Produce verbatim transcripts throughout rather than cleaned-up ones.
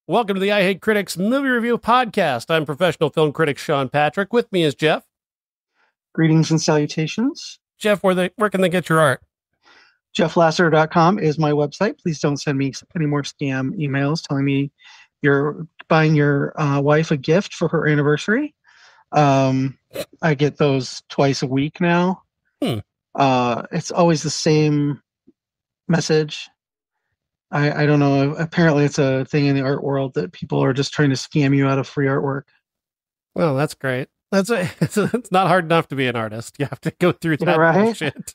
Welcome to the I Hate Critics Movie Review Podcast. I'm professional film critic Sean Patrick. With me is Jeff. Greetings and salutations. Jeff, where, they, where can they get your art? jeff lasseter dot com is my website. Please don't send me any more scam emails telling me you're buying your uh, wife a gift for her anniversary. Um, I get those twice a week now. Hmm. Uh, it's always the same message. I, I don't know. Apparently, it's a thing in the art world that people are just trying to scam you out of free artwork. Well, that's great. That's a, it's, a, it's not hard enough to be an artist. You have to go through that right? bullshit.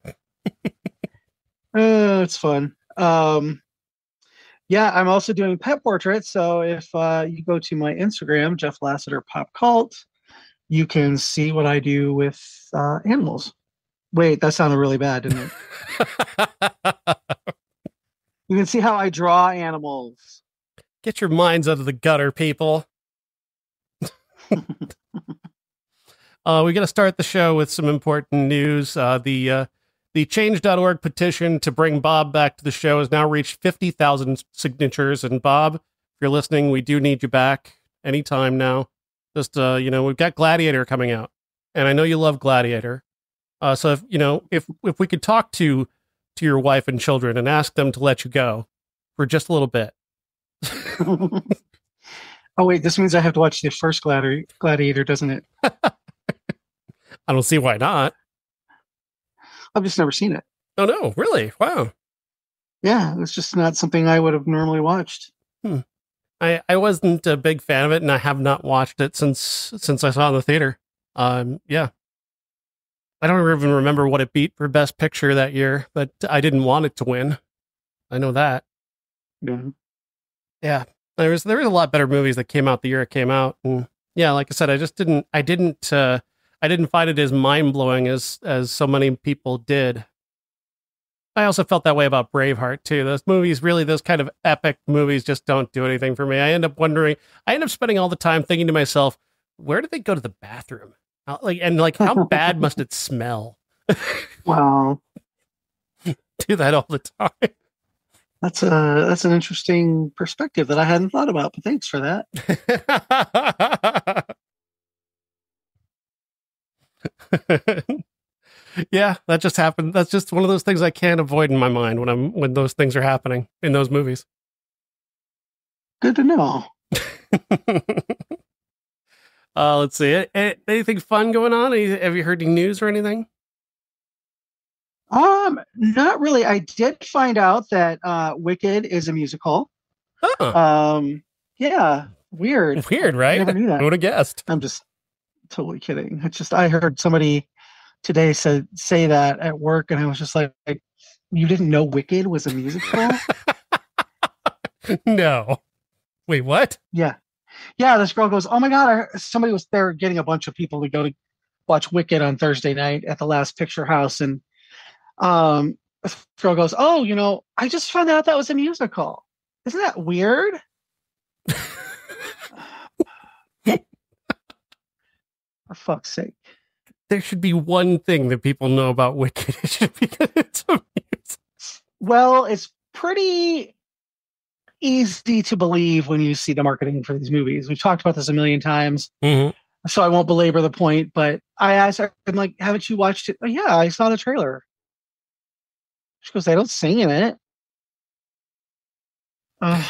uh, it's fun. Um, yeah, I'm also doing pet portraits. So if uh, you go to my Instagram, Jeff Lasseter Pop Cult, you can see what I do with uh, animals. Wait, that sounded really bad, didn't it? You can see how I draw animals. Get your minds out of the gutter, people. uh, we got to start the show with some important news. Uh, the uh, the change dot org petition to bring Bob back to the show has now reached fifty thousand signatures. And Bob, if you're listening, we do need you back anytime now. Just, uh, you know, we've got Gladiator coming out, and I know you love Gladiator. Uh, so, if, you know, if if we could talk to to your wife and children and ask them to let you go for just a little bit. Oh, wait, this means I have to watch the first Gladi- Gladiator, doesn't it? I don't see why not. I've just never seen it. Oh, no, really? Wow. Yeah, it's just not something I would have normally watched. Hmm. I, I wasn't a big fan of it, and I have not watched it since since I saw it in the theater. Um, yeah. I don't even remember what it beat for Best Picture that year, but I didn't want it to win. I know that. Yeah. Yeah. There was there was a lot better movies that came out the year it came out. And yeah, like I said, I just didn't I didn't uh, I didn't find it as mind-blowing as as so many people did. I also felt that way about Braveheart too. Those movies, really, those kind of epic movies just don't do anything for me. I end up wondering, I end up spending all the time thinking to myself, where did they go to the bathroom? How, like, and like, how bad must it smell? Wow. Do that all the time. That's a that's an interesting perspective that I hadn't thought about, but thanks for that. Yeah, that just happened. That's just one of those things I can't avoid in my mind when I'm when those things are happening in those movies. Good to know. uh, let's see. Anything fun going on? Have you heard any news or anything? Um, not really. I did find out that uh, Wicked is a musical. Huh. Um, yeah, weird. Weird, right? I never knew that. Who would have guessed? I'm just totally kidding. It's just I heard somebody today said say that at work, and I was just like, "You didn't know Wicked was a musical?" No. Wait, what? Yeah, yeah. This girl goes, "Oh my god!" I, somebody was there getting a bunch of people to go to watch Wicked on Thursday night at the Last Picture House, and um, this girl goes, "Oh, you know, I just found out that was a musical. Isn't that weird?" For fuck's sake. There should be one thing that people know about Wicked. It should be that it's a musical. Well, it's pretty easy to believe when you see the marketing for these movies. We've talked about this a million times, mm-hmm. so I won't belabor the point, but I asked her, I'm like, haven't you watched it? Oh, yeah, I saw the trailer. She goes, they don't sing in it. Oh.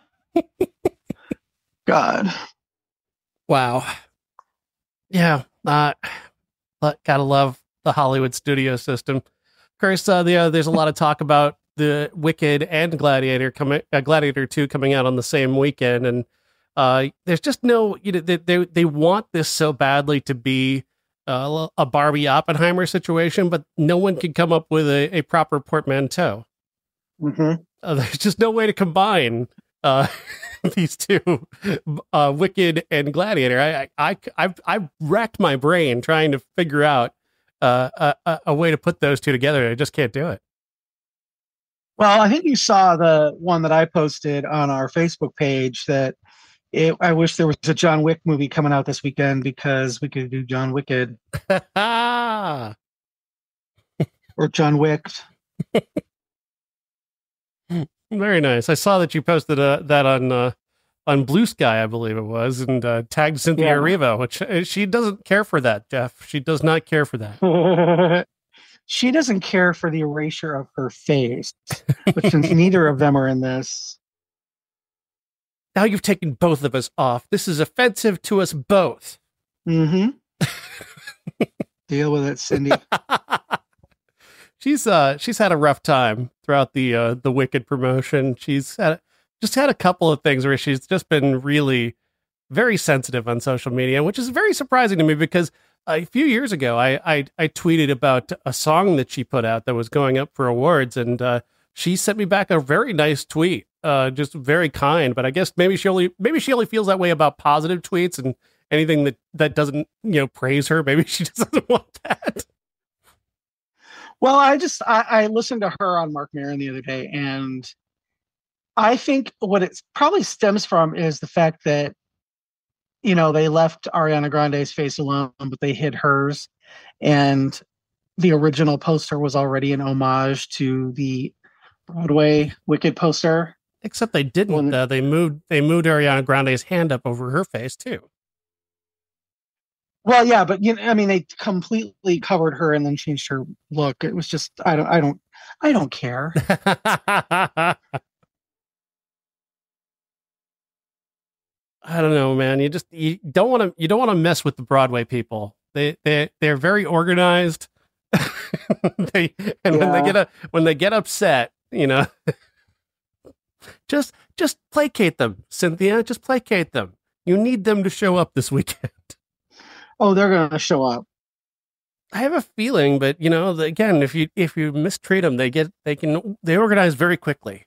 God. Wow. Yeah. Uh, gotta love the Hollywood studio system. Of course, uh, the, uh, there's a lot of talk about the Wicked and Gladiator coming, uh, Gladiator two coming out on the same weekend, and uh, there's just no, you know, they they, they want this so badly to be uh, a Barbie Oppenheimer situation, but no one can come up with a, a proper portmanteau. Mm-hmm. Uh, there's just no way to combine uh, these two, uh, Wicked and Gladiator. I, I, I've, I've racked my brain trying to figure out uh, a, a way to put those two together. I just can't do it. Well, I think you saw the one that I posted on our Facebook page that it, I wish there was a John Wick movie coming out this weekend because we could do John Wicked. Or John Wick. Very nice. I saw that you posted uh, that on uh, on Blue Sky, I believe it was, and uh, tagged Cynthia Yeah. Erivo, which uh, she doesn't care for that, Jeff. She does not care for that. She doesn't care for the erasure of her face, but since neither of them are in this. Now you've taken both of us off. This is offensive to us both. Mm-hmm. Deal with it, Cindy. she's uh she's had a rough time throughout the uh, the Wicked promotion. She's had just had a couple of things where she's just been really very sensitive on social media, which is very surprising to me because a few years ago I I, I tweeted about a song that she put out that was going up for awards, and uh, she sent me back a very nice tweet, uh, just very kind. But I guess maybe she only maybe she only feels that way about positive tweets, and anything that, that doesn't, you know, praise her, maybe she just doesn't want that. Well, I just, I, I listened to her on Mark Maron the other day, and I think what it probably stems from is the fact that, you know, they left Ariana Grande's face alone, but they hid hers. And the original poster was already an homage to the Broadway Wicked poster. Except they didn't. When, uh, they moved, they moved Ariana Grande's hand up over her face too. Well, yeah, but you know, I mean, they completely covered her and then changed her look. It was just, I don't, I don't, I don't care. I don't know, man. You just, you don't want to, you don't want to mess with the Broadway people. They, they, they're very organized. they, and yeah. when they get a, when they get upset, you know, just, just placate them, Cynthia. Just placate them. You need them to show up this weekend. Oh, they're going to show up. I have a feeling, but you know, again, if you if you mistreat them, they get they can they organize very quickly.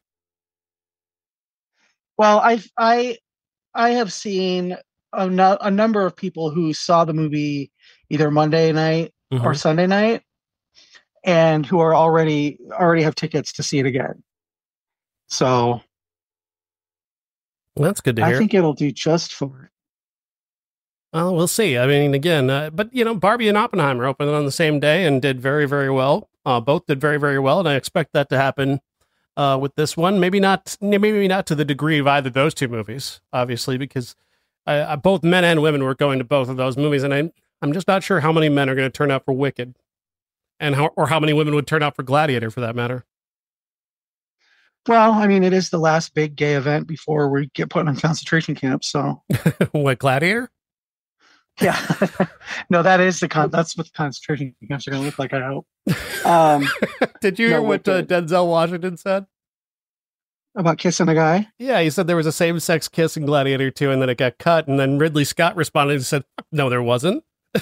Well, I I I have seen a, no, a number of people who saw the movie either Monday night mm-hmm. or Sunday night, and who are already already have tickets to see it again. So well, that's good to hear. I think it'll do just for it. Well, we'll see. I mean, again, uh, but, you know, Barbie and Oppenheimer opened on the same day and did very, very well. Uh, both did very, very well, and I expect that to happen uh, with this one. Maybe not maybe not to the degree of either of those two movies, obviously, because I, I, both men and women were going to both of those movies, and I, I'm just not sure how many men are going to turn out for Wicked, and how, or how many women would turn out for Gladiator, for that matter. Well, I mean, it is the last big gay event before we get put in concentration camps, so... What, Gladiator? Yeah, no, that is the con. That's what the concentration camps are going to look like. I hope. Um, Did you hear no, what uh, Denzel Washington said about kissing a guy? Yeah, he said there was a same-sex kiss in Gladiator two, and then it got cut. And then Ridley Scott responded and said, "No, there wasn't."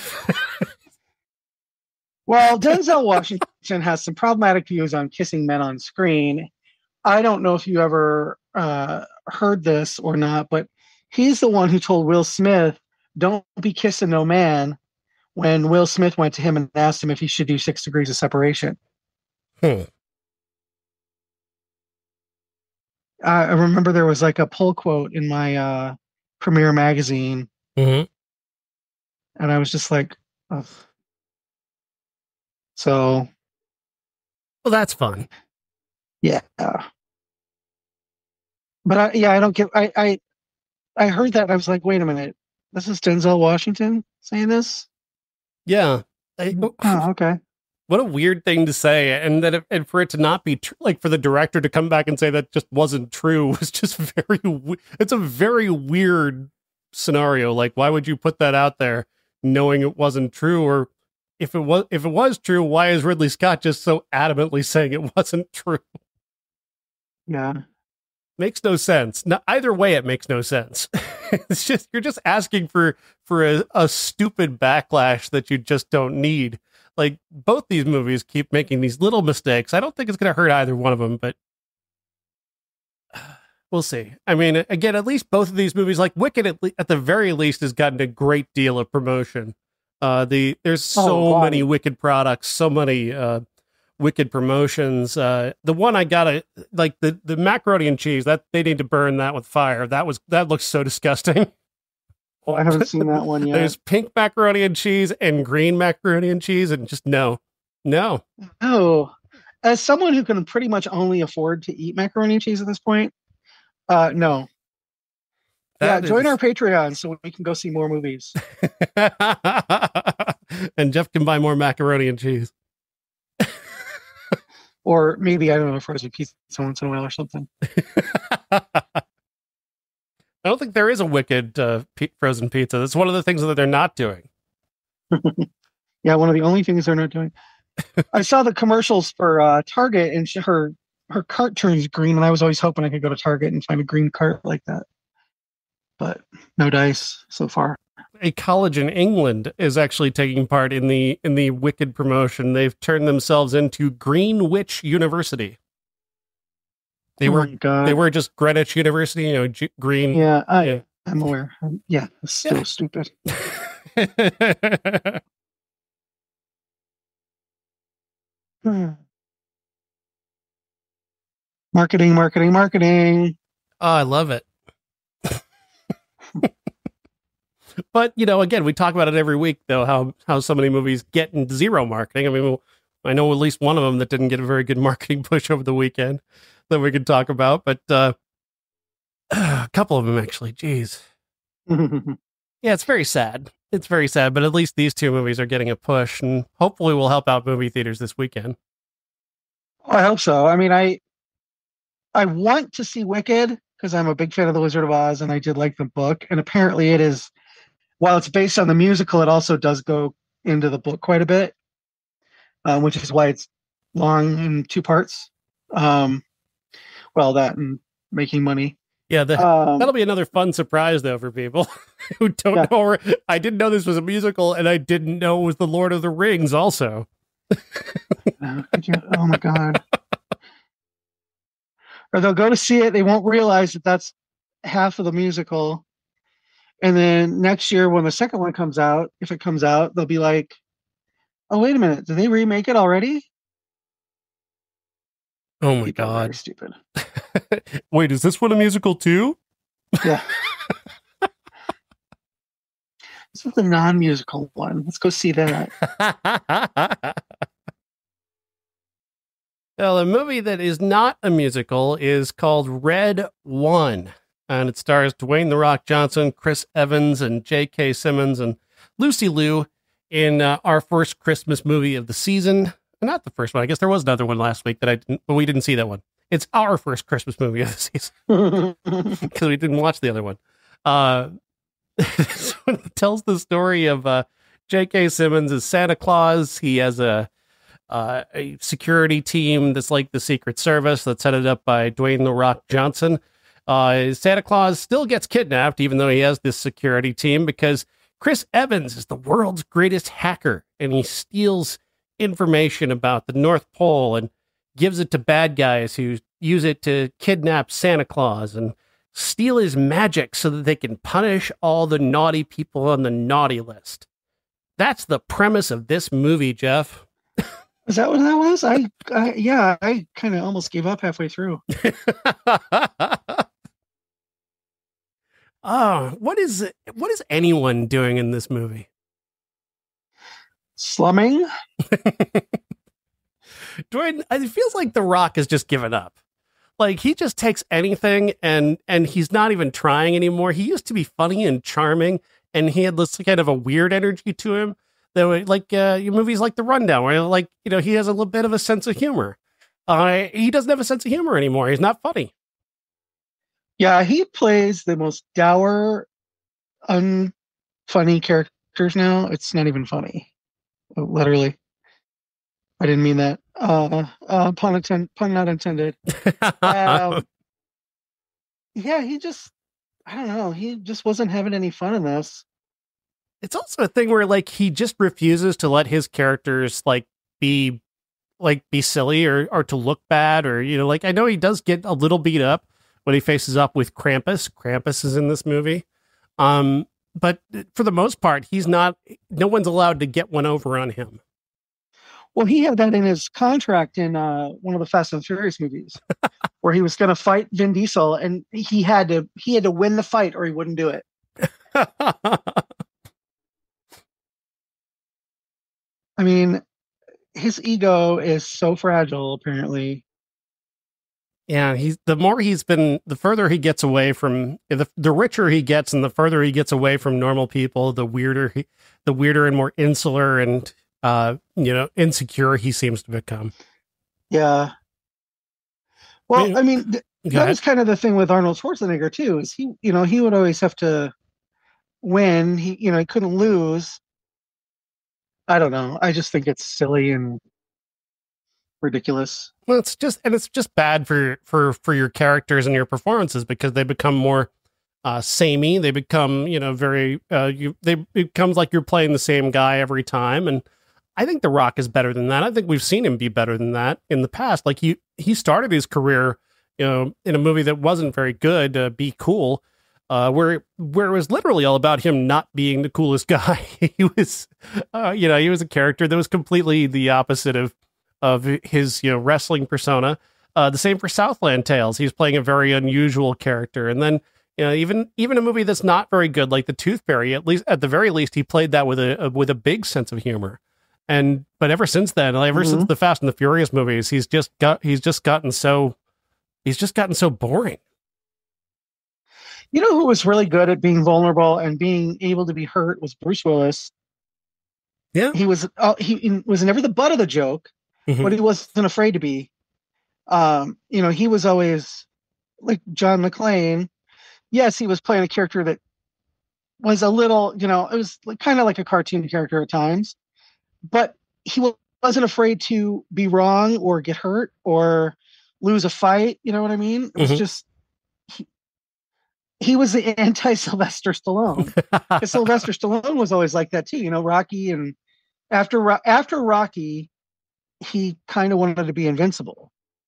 Well, Denzel Washington has some problematic views on kissing men on screen. I don't know if you ever uh, heard this or not, but he's the one who told Will Smith, "Don't be kissing no man," when Will Smith went to him and asked him if he should do six degrees of separation. Hmm. I remember there was like a pull quote in my uh, Premiere magazine. Mm-hmm. And I was just like, ugh. So. Well, that's fun. Yeah. But I, yeah, I don't get, I, I, I heard that and I was like, wait a minute. This is Denzel Washington saying this? Yeah. I, oh, okay. What a weird thing to say. And that, it, and for it to not be tr- like for the director to come back and say that just wasn't true was just very, it's a very weird scenario. Like, why would you put that out there knowing it wasn't true? Or if it was, if it was true, why is Ridley Scott just so adamantly saying it wasn't true? Yeah. Makes no sense. No, either way, it makes no sense. It's just, you're just asking for, for a, a stupid backlash that you just don't need. Like, both these movies keep making these little mistakes. I don't think it's going to hurt either one of them, but we'll see. I mean, again, at least both of these movies, like Wicked, at, le- at the very least, has gotten a great deal of promotion. Uh, the there's so oh, many Wicked products, so many uh, Wicked promotions. Uh, the one I got, a, like the the macaroni and cheese, that they need to burn that with fire. That was that looks so disgusting. Well, I haven't seen that one yet. There's pink macaroni and cheese and green macaroni and cheese, and just no, no. Oh, as someone who can pretty much only afford to eat macaroni and cheese at this point, uh, no. Yeah, That join is... our Patreon so we can go see more movies. And Jeff can buy more macaroni and cheese. Or maybe, I don't know, frozen pizza once in a while or something. I don't think there is a Wicked uh, p- frozen pizza. That's one of the things that they're not doing. Yeah, one of the only things they're not doing. I saw the commercials for uh, Target, and she, her her cart turns green, and I was always hoping I could go to Target and find a green cart like that. But no dice so far. A college in England is actually taking part in the in the Wicked promotion. They've turned themselves into Greenwich University. They Oh were my God. they were just Greenwich University, you know, G- green. Yeah, I, yeah. I'm aware. Um, yeah, it's so Yeah. stupid. Marketing, marketing, marketing. Oh, I love it. But, you know, again, we talk about it every week, though, how, how so many movies get in zero marketing. I mean, I know at least one of them that didn't get a very good marketing push over the weekend that we could talk about, but uh, a couple of them, actually. Jeez. Yeah, it's very sad. It's very sad, but at least these two movies are getting a push, and hopefully will help out movie theaters this weekend. I hope so. I mean, I I want to see Wicked because I'm a big fan of The Wizard of Oz, and I did like the book. And apparently, it is, while it's based on the musical, it also does go into the book quite a bit, um, which is why it's long in two parts. Um, well, that and making money. Yeah, the, Um, that'll be another fun surprise, though, for people who don't Yeah. know. Or, I didn't know this was a musical, and I didn't know it was The Lord of the Rings also. uh, could you- oh my God. Or they'll go to see it, they won't realize that that's half of the musical. And then next year, when the second one comes out, if it comes out, they'll be like, oh, wait a minute, did they remake it already? Oh my People are very God. stupid. Wait, is this one a musical too? Yeah. This is the non-musical one. Let's go see that. Well, a movie that is not a musical is called Red One, and it stars Dwayne "The Rock" Johnson, Chris Evans, and J K. Simmons, and Lucy Liu in uh, our first Christmas movie of the season. Not the first one. I guess there was another one last week that I didn't, but we didn't see that one. It's our first Christmas movie of the season because we didn't watch the other one. Uh, so it tells the story of uh, J K. Simmons as Santa Claus. He has a Uh, a security team that's like the Secret Service that's headed up by Dwayne "The Rock" Johnson. Uh, Santa Claus still gets kidnapped, even though he has this security team, because Chris Evans is the world's greatest hacker, and he steals information about the North Pole and gives it to bad guys who use it to kidnap Santa Claus and steal his magic so that they can punish all the naughty people on the naughty list. That's the premise of this movie, Jeff. Is that what that was? I, I yeah, I kind of almost gave up halfway through. Oh, what is what is anyone doing in this movie? Slumming? Dwayne, it feels like The Rock has just given up. Like he just takes anything and and he's not even trying anymore. He used to be funny and charming, and he had this kind of a weird energy to him. That way, like uh, movies like The Rundown, where like you know he has a little bit of a sense of humor. Uh, he doesn't have a sense of humor anymore. He's not funny. Yeah, he plays the most dour, unfunny characters now. It's not even funny. Literally. I didn't mean that. Uh, uh, pun, atten- pun not intended. Um, yeah, he just, I don't know. He just wasn't having any fun in this. It's also a thing where like he just refuses to let his characters like be like be silly or or to look bad, or you know, like I know he does get a little beat up when he faces up with Krampus. Krampus is in this movie. Um, but for the most part, he's not, no one's allowed to get one over on him. Well, he had that in his contract in uh, one of the Fast and Furious movies, where he was going to fight Vin Diesel, and he had to he had to win the fight, or he wouldn't do it. I mean, his ego is so fragile, apparently. Yeah, he's the more he's been, the further he gets away from the the richer he gets, and the further he gets away from normal people, the weirder he, the weirder and more insular and uh, you know, insecure he seems to become. Yeah. Well, I mean, I mean th- that ahead. was kind of the thing with Arnold Schwarzenegger too. Is he, you know, he would always have to win. He, you know, he couldn't lose. I don't know. I just think it's silly and ridiculous. Well, it's just, and it's just bad for for for your characters and your performances because they become more uh, samey. They become, you know, very uh, you. They it becomes like you're playing the same guy every time, and I think The Rock is better than that. I think we've seen him be better than that in the past. Like he he started his career, you know, in a movie that wasn't very good, uh, Be Cool, uh, where where it was literally all about him not being the coolest guy. He was, uh, you know, he was a character that was completely the opposite of of his, you know, wrestling persona. Uh, the same for Southland Tales. He's playing a very unusual character, and then you know, even even a movie that's not very good, like The Tooth Fairy, at least at the very least, he played that with a, a with a big sense of humor. And but ever since then, ever mm-hmm. since the Fast and the Furious movies, he's just got he's just gotten so he's just gotten so boring. You know who was really good at being vulnerable and being able to be hurt was Bruce Willis. Yeah, he was uh, he, he was never the butt of the joke, mm-hmm. but he wasn't afraid to be. Um, you know, he was always like John McClane. Yes, he was playing a character that was a little, you know, it was kind of like a cartoon character at times. But he wasn't afraid to be wrong or get hurt or lose a fight. You know what I mean? It was mm-hmm. just, he, he was the anti-Sylvester Stallone. Because Sylvester Stallone was always like that too. You know, Rocky, and after, after Rocky, he kind of wanted to be invincible.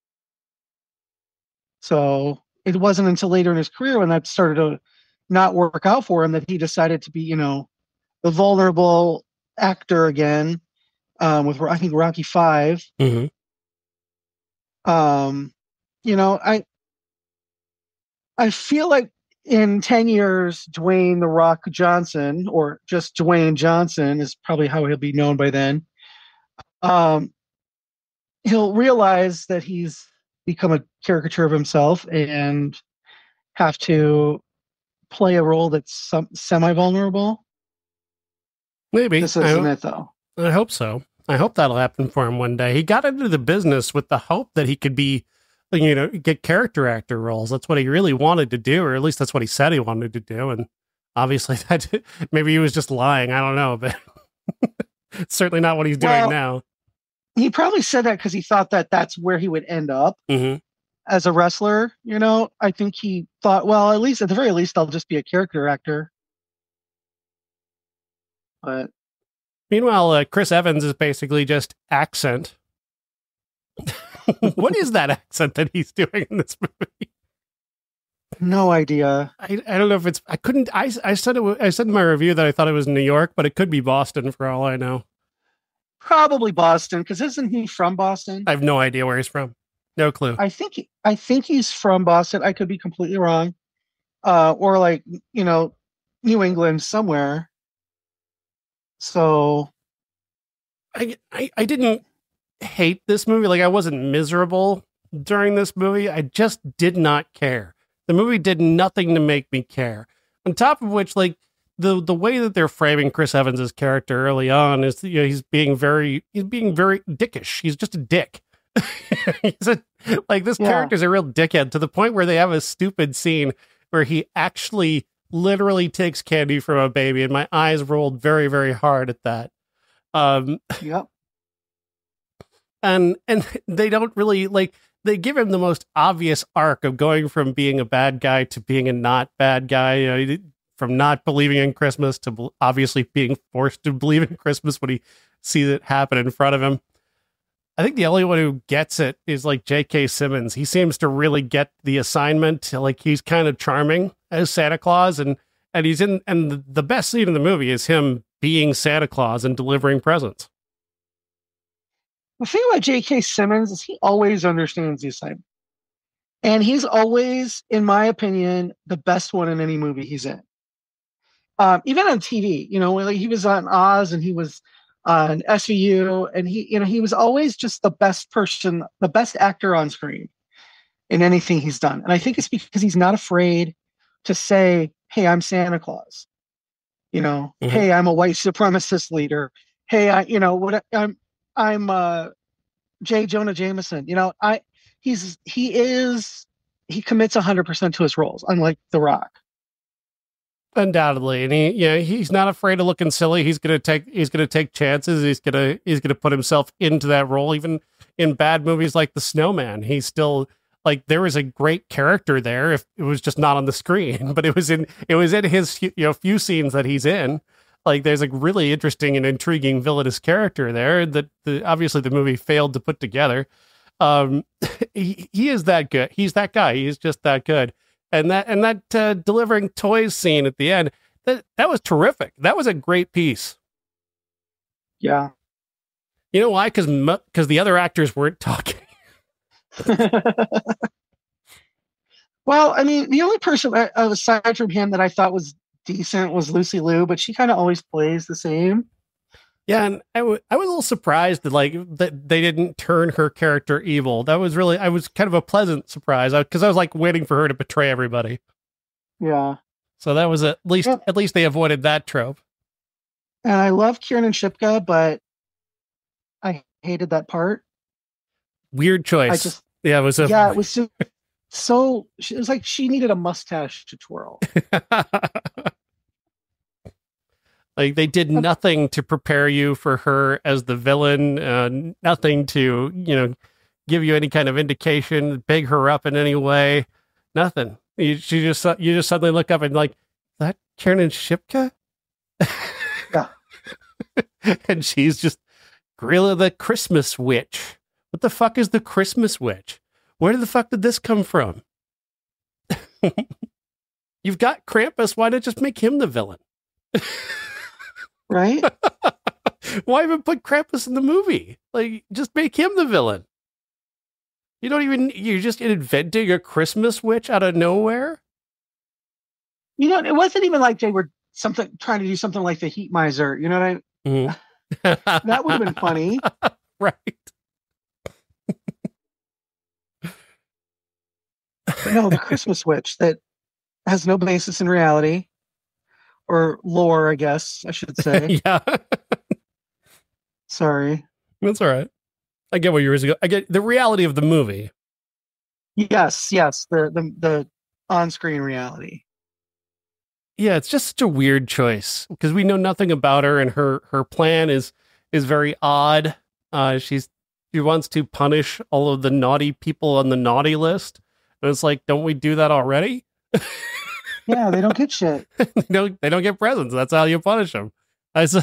So it wasn't until later in his career when that started to not work out for him that he decided to be, you know, the vulnerable actor again. Um, with I think Rocky Five. Mm-hmm. Um, you know, I I feel like in ten years, Dwayne The Rock Johnson, or just Dwayne Johnson, is probably how he'll be known by then. Um, he'll realize that he's become a caricature of himself and have to play a role that's some, semi-vulnerable. Maybe. This isn't it, though. I hope so. I hope that'll happen for him one day. He got into the business with the hope that he could be, you know, get character actor roles. That's what he really wanted to do, or at least that's what he said he wanted to do. And obviously, that maybe he was just lying. I don't know, but it's certainly not what he's doing well, now. He probably said that because he thought that that's where he would end up mm-hmm. as a wrestler. You know, I think he thought, well, at least at the very least, I'll just be a character actor. But meanwhile, uh, Chris Evans is basically just accent. What is that accent that he's doing in this movie? No idea. I, I don't know if it's. I couldn't. I I said it. I said in my review that I thought it was New York, but it could be Boston for all I know. Probably Boston, because isn't he from Boston? I have no idea where he's from. No clue. I think. He, I think he's from Boston. I could be completely wrong. Uh, or like you know, New England somewhere. So, I, I I didn't hate this movie. Like I wasn't miserable during this movie. I just did not care. The movie did nothing to make me care. On top of which, like the the way that they're framing Chris Evans's character early on is, you know, he's being very he's being very dickish. He's just a dick. He's a, like this yeah. character's a real dickhead to the point where they have a stupid scene where he actually literally takes candy from a baby, and my eyes rolled very, very hard at that. Um, yep. And and they don't really like they give him the most obvious arc of going from being a bad guy to being a not bad guy. You know, from not believing in Christmas to obviously being forced to believe in Christmas when he sees it happen in front of him. I think the only one who gets it is like J K. Simmons. He seems to really get the assignment. Like he's kind of charming as Santa Claus, and and he's in. And the best scene in the movie is him being Santa Claus and delivering presents. The thing about J K. Simmons is he always understands the assignment, and he's always, in my opinion, the best one in any movie he's in. Um, even on T V, you know, like he was on Oz and he was on S V U, and he, you know, he was always just the best person, the best actor on screen. in anything he's done. And I think it's because he's not afraid to say, hey, I'm Santa Claus. You know, mm-hmm. Hey, I'm a white supremacist leader. Hey, I, you know, what I'm, I'm uh, J. Jonah Jameson. You know, I, he's, he is, he commits one hundred percent to his roles, unlike The Rock. Undoubtedly, and he, yeah, he's not afraid of looking silly. He's gonna take, he's gonna take chances. He's gonna, he's gonna put himself into that role, even in bad movies like The Snowman. He's still like, there was a great character there. If it was just not on the screen, but it was in, it was in his, you know, few scenes that he's in. Like, there's a really interesting and intriguing villainous character there that the, obviously the movie failed to put together. Um, he, he is that good. He's that guy. He's just that good. And that and that uh, delivering toys scene at the end, that that was terrific. That was a great piece. Yeah. You know why? Because because the other actors weren't talking. Well, I mean, the only person uh, aside from him that I thought was decent was Lucy Liu, but she kind of always plays the same. Yeah, and I, w- I was a little surprised that like that they didn't turn her character evil. That was really, I was kind of a pleasant surprise because I, I was like waiting for her to betray everybody. Yeah. So that was at least yeah. at least they avoided that trope. And I love Kiernan Shipka, but I hated that part. Weird choice. I just yeah, it was a yeah, it was so, so it was like she needed a mustache to twirl. Like, they did nothing to prepare you for her as the villain, uh, nothing to, you know, give you any kind of indication, big her up in any way, nothing. You, she just, you just suddenly look up and like, is that Kiernan Shipka? Yeah. And she's just Grilla the Christmas Witch. What the fuck is the Christmas Witch? Where the fuck did this come from? You've got Krampus. Why not just make him the villain? Right? Why even put Krampus in the movie? Like, just make him the villain. You don't even, you're just inventing a Christmas witch out of nowhere? You know, it wasn't even like they were something trying to do something like the Heat Miser. You know what I mean? Mm-hmm. That would have been funny. Right. But no, the Christmas witch that has no basis in reality. Or lore, I guess I should say. Yeah. Sorry. That's all right. I get what you were saying. I get the reality of the movie. Yes, yes. The the the on-screen reality. Yeah, it's just such a weird choice because we know nothing about her, and her her plan is is very odd. Uh, she's she wants to punish all of the naughty people on the naughty list, and it's like, don't we do that already? Yeah, they don't get shit. they don't. They don't get presents. That's how you punish them. I said,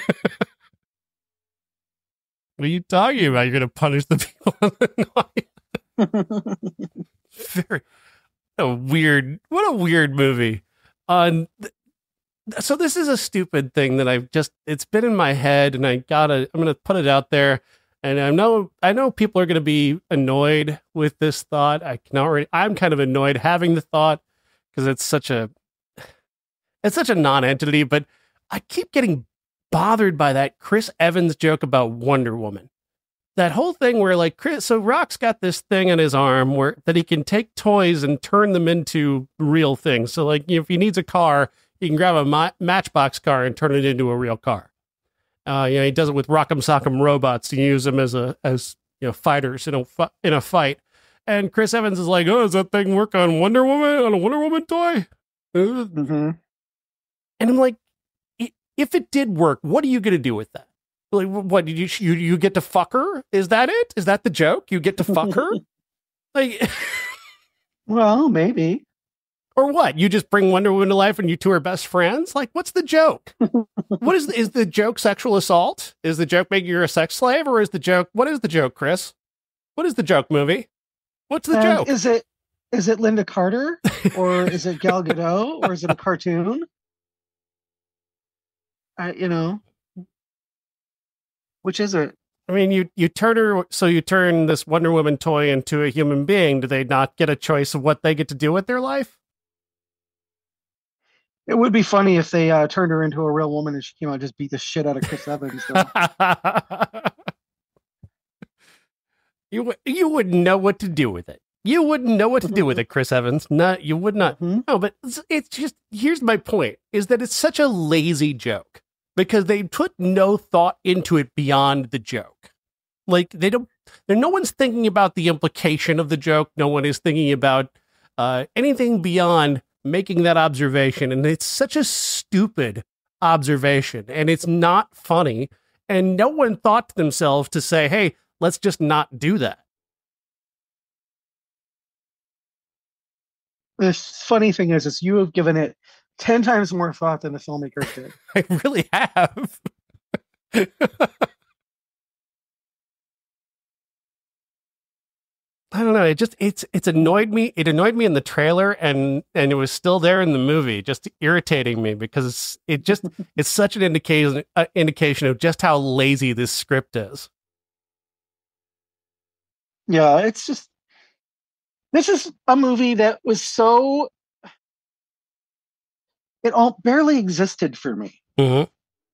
"What are you talking about? You're going to punish the people on the naughty." Very a weird. What a weird movie. Um, th- so this is a stupid thing that I've just. It's been in my head, and I gotta. I'm going to put it out there. And I know. I know people are going to be annoyed with this thought. I can already. I'm kind of annoyed having the thought. Because it's such a, it's such a non-entity, but I keep getting bothered by that Chris Evans joke about Wonder Woman. That whole thing where like Chris, so Rock's got this thing on his arm where that he can take toys and turn them into real things. So like, you know, if he needs a car, he can grab a ma- Matchbox car and turn it into a real car. Uh, you know, he does it with Rock'em Sock'em robots to use them as a as you know fighters in a fu- in a fight. And Chris Evans is like, oh, does that thing work on Wonder Woman, on a Wonder Woman toy? Mm-hmm. And I'm like, if it did work, what are you going to do with that? Like, what, did you, you you get to fuck her? Is that it? Is that the joke? You get to fuck her? Like, well, maybe. Or what? You just bring Wonder Woman to life and you two are best friends? Like, what's the joke? What is, is the joke sexual assault? Is the joke making you a sex slave? Or is the joke, what is the joke, Chris? What is the joke movie? What's the and joke? Is it is it Linda Carter or is it Gal Gadot or is it a cartoon? I, you know, which is it? I mean, you you turn her, so you turn this Wonder Woman toy into a human being. Do they not get a choice of what they get to do with their life? It would be funny if they uh, turned her into a real woman and she came out and just beat the shit out of Chris Evans. you you wouldn't know what to do with it. You wouldn't know what to do with it, Chris Evans. No, you would not. Mm-hmm. No, but it's, it's just, here's my point, is that it's such a lazy joke because they put no thought into it beyond the joke. Like, they don't, there, no one's thinking about the implication of the joke. No one is thinking about uh, anything beyond making that observation. And it's such a stupid observation and it's not funny. And no one thought to themselves to say, hey, let's just not do that. The funny thing is, is you have given it ten times more thought than the filmmakers did. I really have. I don't know. It just it's it's annoyed me. It annoyed me in the trailer, and and it was still there in the movie, just irritating me because it's it just it's such an indication uh, indication of just how lazy this script is. Yeah, it's just this is a movie that was so it all barely existed for me. Mm-hmm.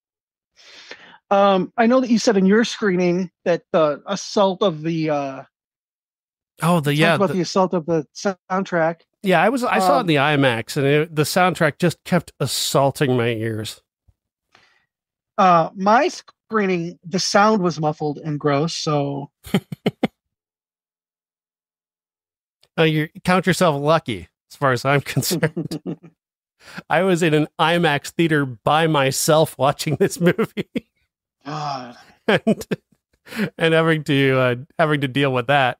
Um, I know that you said in your screening that the assault of the uh, oh the yeah about the, the assault of the soundtrack. Yeah, I was I saw it in Um, the IMAX, and it, the soundtrack just kept assaulting my ears. Uh, my screening, the sound was muffled and gross, so Uh, you count yourself lucky, as far as I'm concerned. I was in an IMAX theater by myself watching this movie, God. and and having to uh, having to deal with that.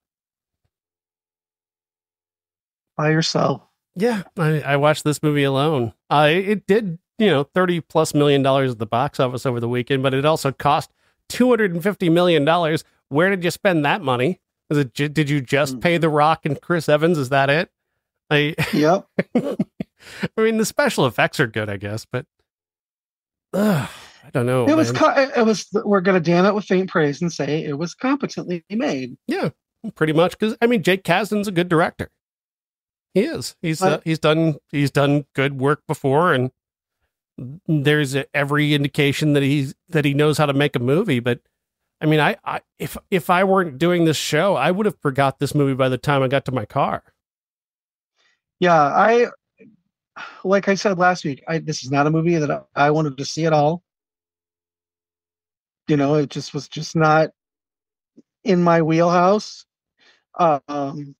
By yourself. Yeah, I, I watched this movie alone. Uh, it did, you know, thirty plus million dollars at the box office over the weekend, but it also cost two hundred and fifty million dollars. Where did you spend that money? Was it? Did you just pay The Rock and Chris Evans? Is that it? I, Yep. I mean, the special effects are good, I guess, but uh, I don't know. It was. man. Co- it was. We're gonna damn it with faint praise and say it was competently made. Yeah, pretty much. Because I mean, Jake Kasdan's a good director. He is. He's uh, But- he's done he's done good work before, and there's every indication that he's that he knows how to make a movie. But I mean, I, I if if I weren't doing this show, I would have forgot this movie by the time I got to my car. Yeah, I. Like I said last week, I this is not a movie that I, I wanted to see at all. You know, it just was just not in my wheelhouse. Um,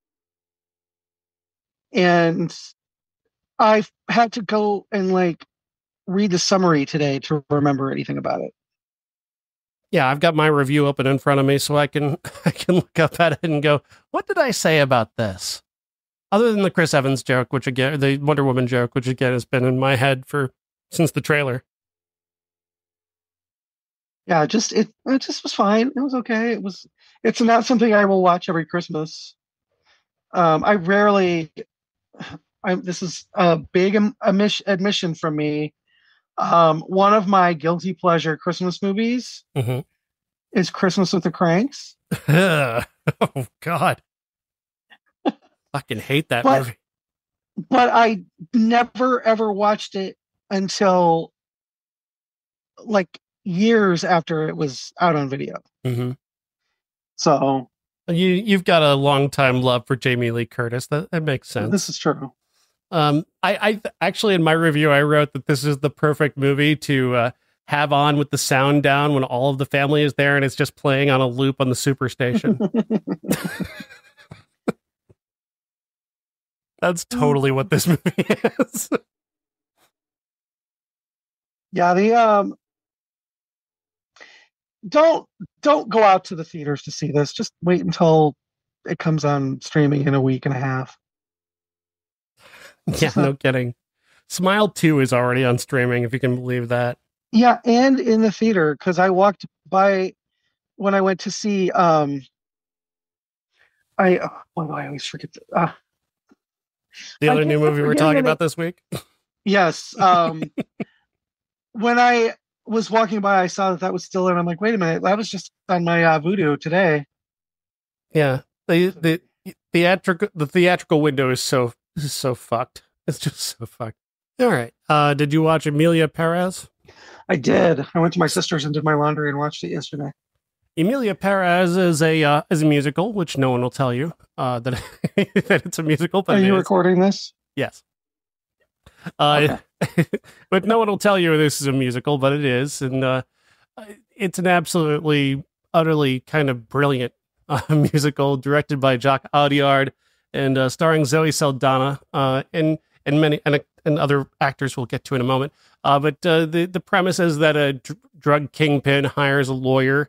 and I had to go and like read the summary today to remember anything about it. Yeah, I've got my review open in front of me, so I can I can look up at it and go, what did I say about this? Other than the Chris Evans joke, which again, the Wonder Woman joke, which again has been in my head for since the trailer. Yeah, just it it just was fine. It was okay. It was it's not something I will watch every Christmas. Um, I rarely. I, this is a big am- admis- admission from me. Um, one of my guilty pleasure Christmas movies Mm-hmm. is Christmas with the Cranks. Oh God, fucking hate that But- movie. But I never ever watched it until like years after it was out on video. Mm-hmm. So You you've got a long time love for Jamie Lee Curtis. That that makes sense. this is true. Um, I, I actually in my review I wrote that this is the perfect movie to uh, have on with the sound down when all of the family is there and it's just playing on a loop on the superstation. That's totally what this movie is. Yeah, the um don't don't go out to the theaters to see this. Just wait until it comes on streaming in a week and a half. Yeah, no kidding. Smile two is already on streaming, if you can believe that. Yeah, and in the theater because I walked by when I went to see um I oh, why do I always forget the, uh, The I other new keep movie we're forgetting talking the about this week. yes um when I was walking by I saw that that was still in. I'm like, wait a minute, that was just on my uh, Vudu today. Yeah, the the theatrical the theatrical window is so is so fucked. It's just so fucked. All right. Uh, did you watch Emilia Perez? I did. I went to my sister's and did my laundry and watched it yesterday. Emilia Perez is a uh, is a musical, which no one will tell you uh, that that it's a musical. But are you is. recording this? Yes. Uh, okay. But no one will tell you this is a musical, but it is, and uh, it's an absolutely, utterly kind of brilliant uh, musical directed by Jacques Audiard and uh, starring Zoe Saldana uh, and and many and, and other actors we'll get to in a moment. Uh, but uh, the the premise is that a dr- drug kingpin hires a lawyer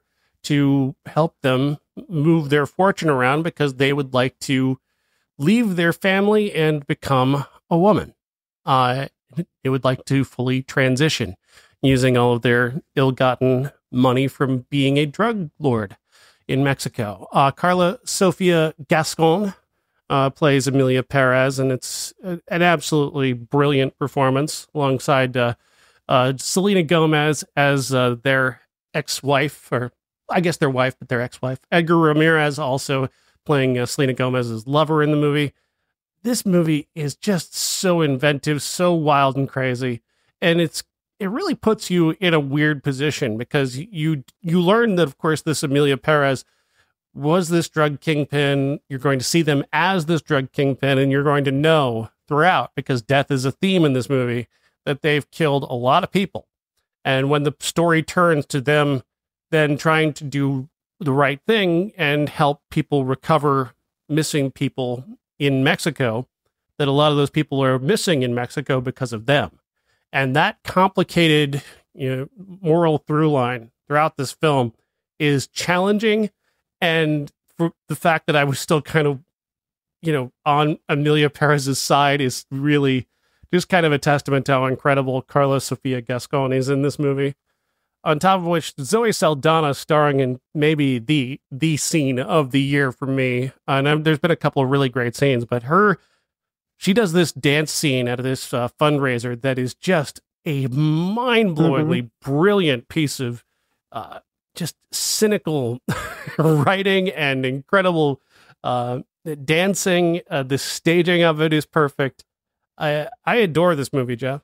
to help them move their fortune around because they would like to leave their family and become a woman. Uh, they would like to fully transition using all of their ill-gotten money from being a drug lord in Mexico. Uh, Karla Sofia Gascón uh, plays Emilia Perez, and it's a, an absolutely brilliant performance alongside uh, uh, Selena Gomez as uh, their ex-wife, or I guess their wife, but their ex-wife. Edgar Ramirez also playing uh, Selena Gomez's lover in the movie. This movie is just so inventive, so wild and crazy, and it's it really puts you in a weird position because you you learn that, of course, this Emilia Perez was this drug kingpin. You're going to see them as this drug kingpin, and you're going to know throughout, because death is a theme in this movie, that they've killed a lot of people. And when the story turns to them then trying to do the right thing and help people recover missing people in Mexico, that a lot of those people are missing in Mexico because of them. And that complicated, you know, moral through line throughout this film is challenging. And for the fact that I was still kind of, you know, on Emilia Perez's side is really just kind of a testament to how incredible Karla Sofia Gascón is in this movie. On top of which, Zoe Saldana starring in maybe the the scene of the year for me. And um, there's been a couple of really great scenes, but her, she does this dance scene at this uh, fundraiser that is just a mind-blowingly mm-hmm. brilliant piece of uh, just cynical writing and incredible uh, dancing. Uh, the staging of it is perfect. I I adore this movie, Jeff.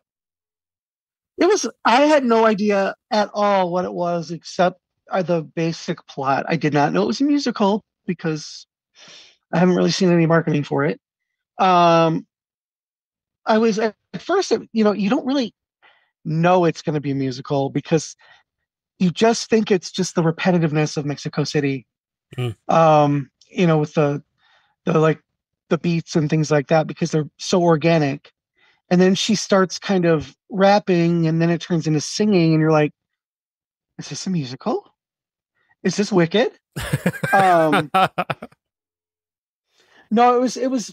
It was, I had no idea at all what it was except uh, the basic plot. I did not know it was a musical because I haven't really seen any marketing for it. Um, I was at first, you know, you don't really know it's going to be a musical because you just think it's just the repetitiveness of Mexico City. Mm. Um, you know, with the, the like the beats and things like that, because they're so organic. And then she starts kind of rapping, and then it turns into singing, and you're like, is this a musical? Is this Wicked? um, no, it was, it was,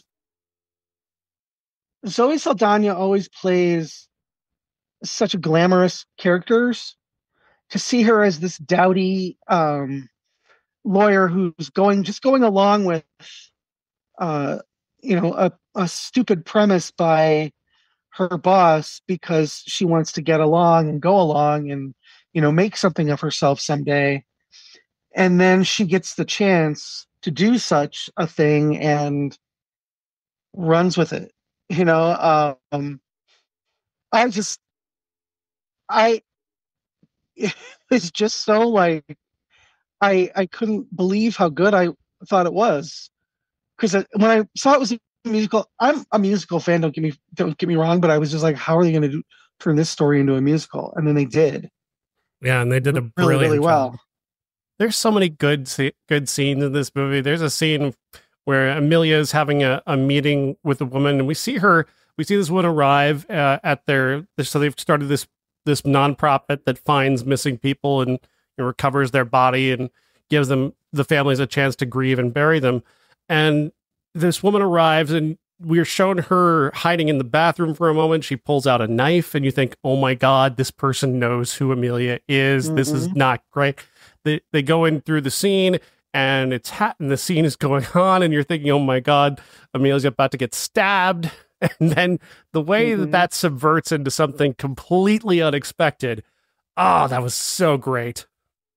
Zoe Saldana always plays such a glamorous characters. To see her as this dowdy um, lawyer who's going, just going along with, uh, you know, a, a stupid premise by her boss because she wants to get along and go along and, you know, make something of herself someday. And then she gets the chance to do such a thing and runs with it. You know, um, I just, I, it's just so like, I, I couldn't believe how good I thought it was. Because when I saw it was a musical, I'm a musical fan. Don't get me don't get me wrong, but I was just like, how are they going to turn this story into a musical? And then they did. Yeah, and they did a really, brilliant really well. job. There's so many good good scenes in this movie. There's a scene where Emilia is having a, a meeting with a woman, and we see her. We see this woman arrive uh, at their. So they've started this this nonprofit that finds missing people and, and recovers their body and gives them the families a chance to grieve and bury them. And this woman arrives, and we're shown her hiding in the bathroom for a moment. She pulls out a knife, and you think, oh my God, this person knows who Emilia is. Mm-hmm. This is not great. They they go in through the scene, and it's hot, and the scene is going on, and you're thinking, oh my God, Emilia's about to get stabbed. And then the way mm-hmm. that that subverts into something completely unexpected. Oh, that was so great.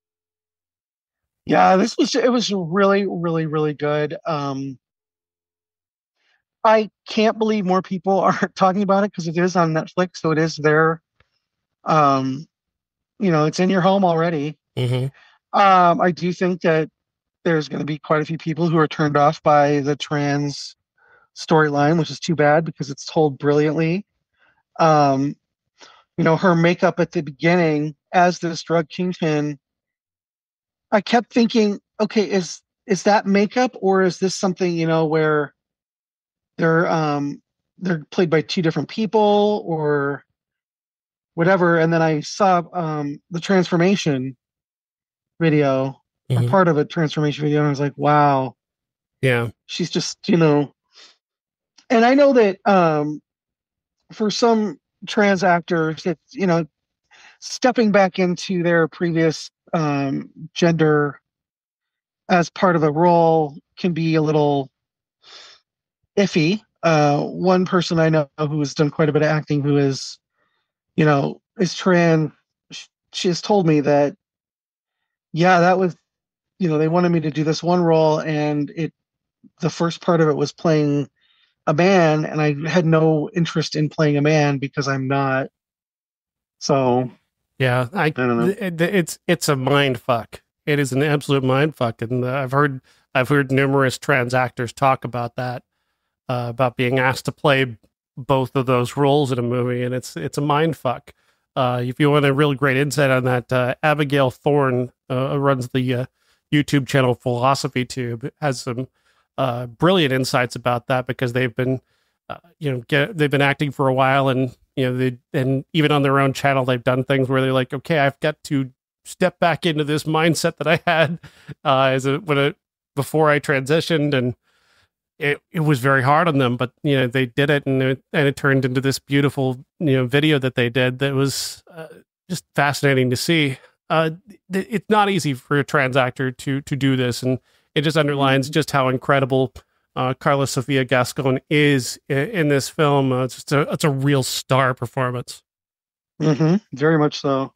Yeah, this was, it was really, really, really good. Um, I can't believe more people are talking about it because it is on Netflix. So it is there. Um, you know, it's in your home already. Mm-hmm. Um, I do think that there's going to be quite a few people who are turned off by the trans storyline, which is too bad because it's told brilliantly. Um, you know, her makeup at the beginning as this drug kingpin, I kept thinking, okay, is is that makeup or is this something, you know, where they're um they're played by two different people or whatever? And then I saw um the transformation video or Mm-hmm. part of a transformation video, and I was like, wow, Yeah. she's just, you know, and I know that um for some trans actors, it's, you know, stepping back into their previous um, gender as part of a role can be a little iffy. Uh, one person I know who has done quite a bit of acting, who is, you know, is trans, she has told me that, yeah, that was, you know, they wanted me to do this one role, and it, the first part of it was playing a man, and I had no interest in playing a man because I'm not. So Yeah, I I don't know. th- it's it's a mind fuck. It is an absolute mind fuck, and uh, I've heard I've heard numerous trans actors talk about that, uh, about being asked to play both of those roles in a movie, and it's it's a mind fuck. Uh, if you want a real great insight on that, uh, Abigail Thorne uh, runs the uh, YouTube channel Philosophy Tube, has some uh, brilliant insights about that because they've been, uh, you know, get, they've been acting for a while, and you know, they and even on their own channel, they've done things where they're like, okay, I've got to step back into this mindset that I had uh, as a when it before I transitioned, and it, it was very hard on them, but you know, they did it, and it, and it turned into this beautiful, you know, video that they did that was uh, just fascinating to see. Uh, th- it's not easy for a trans actor to to do this, and it just underlines just how incredible uh, Karla Sofia Gascón is in, in this film. Uh, it's just a it's a real star performance. Mm-hmm. Very much so.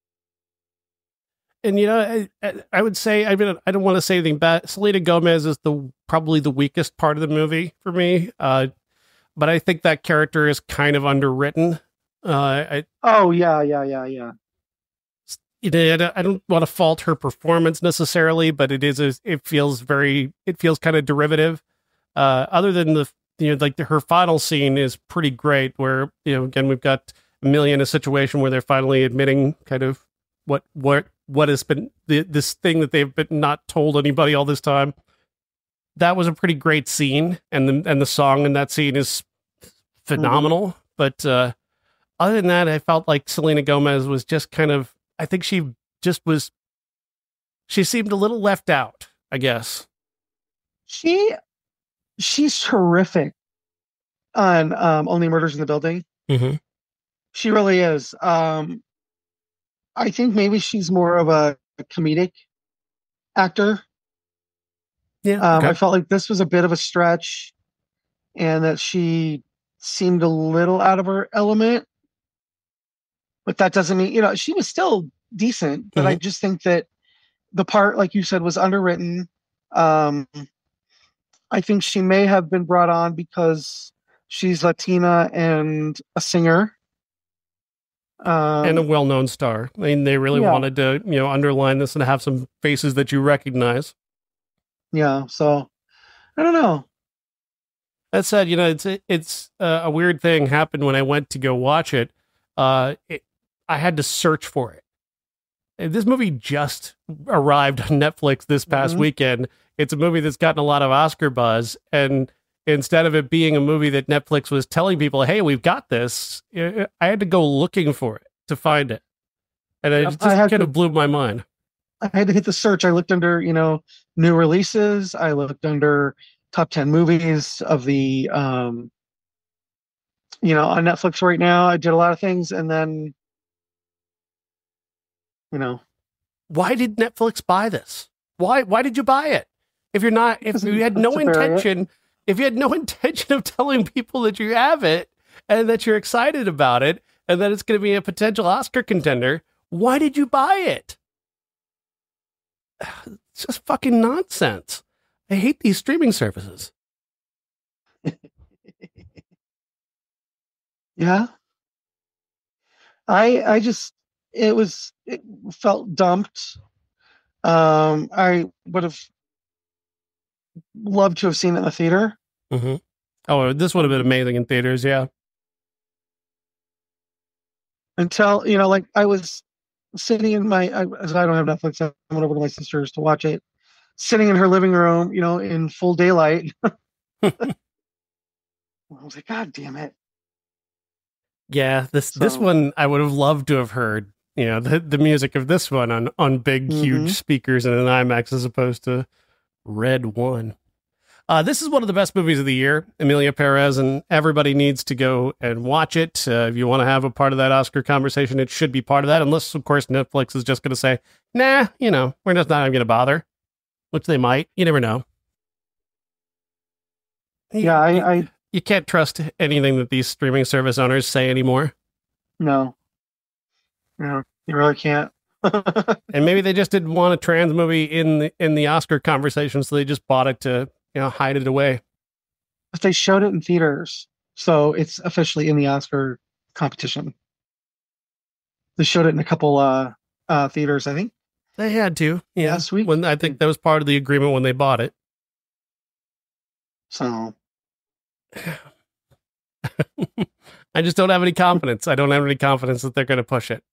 And you know, I, I I would say, I mean, I don't want to say anything bad. Selena Gomez is the probably the weakest part of the movie for me, uh, but I think that character is kind of underwritten. Uh, I Oh yeah, yeah, yeah, yeah. you know, I don't, I don't want to fault her performance necessarily, but it is a, it feels very it feels kind of derivative. Uh, other than the you know like the, her final scene is pretty great, where you know again we've got Emilia in a situation where they're finally admitting kind of what what what has been the, this thing that they've been not told anybody all this time. That was a pretty great scene, and the and the song in that scene is Mm-hmm. phenomenal. But uh, other than that, I felt like Selena Gomez was just kind of. I think she just was. She seemed a little left out, I guess. She she's terrific on um, Only Murders in the Building. Mm-hmm. She really is. Um, I think maybe she's more of a comedic actor. Yeah. Um, Okay. I felt like this was a bit of a stretch, and that she seemed a little out of her element. But that doesn't mean, you know, she was still decent. But I Mm-hmm. just think that the part, like you said, was underwritten. Um, I think she may have been brought on because she's Latina and a singer. And a Um, well-known star. I mean, they really yeah, wanted to, you know, underline this and have some faces that you recognize. yeah. So I don't know. That said, you know, it's it's uh, a weird thing happened when I went to go watch it. Uh, it, I had to search for it. And this movie just arrived on Netflix this past Hmm. weekend. It's a movie that's gotten a lot of Oscar buzz, and instead of it being a movie that Netflix was telling people, "Hey, we've got this," I had to go looking for it to find it, and Yep. it I just had kind to. of blew my mind. I had to hit the search. I looked under, you know, new releases. I looked under top ten movies of the, um, you know, on Netflix right now. I did a lot of things, and then, you know, Why did Netflix buy this? Why why did you buy it? If you're not if because you had because no to bury it. intention, if you had no intention of telling people that you have it and that you're excited about it and that it's going to be a potential Oscar contender, why did you buy it? It's just fucking nonsense. I hate these streaming services. Yeah, I I just it was it felt dumped. Um, I would have loved to have seen it in the theater. Mm-hmm. Oh, this would have been amazing in theaters. Yeah. Until, you know, like I was sitting in my, I, as I don't have Netflix, I went over to my sister's to watch it, sitting in her living room, you know, in full daylight. I was like, God damn it. Yeah, this So, this one I would have loved to have heard, you know, the, the music of this one on, on big, mm-hmm. huge speakers in an IMAX as opposed to Red One. Uh, this is one of the best movies of the year, Emilia Perez, and everybody needs to go and watch it. Uh, if you want to have a part of that Oscar conversation, it should be part of that, unless, of course, Netflix is just going to say, nah, you know, we're just not even going to bother, which they might. You never know. Yeah, I, I... You can't trust anything that these streaming service owners say anymore. No. No, you really can't. And maybe they just didn't want a trans movie in the, in the Oscar conversation, so they just bought it to, you know, hide it away. But they showed it in theaters, so it's officially in the Oscar competition. They showed it in a couple uh, uh, theaters, I think. They had to, yeah. Last week. When I think that was part of the agreement when they bought it. So, I just don't have any confidence. I don't have any confidence that they're going to push it.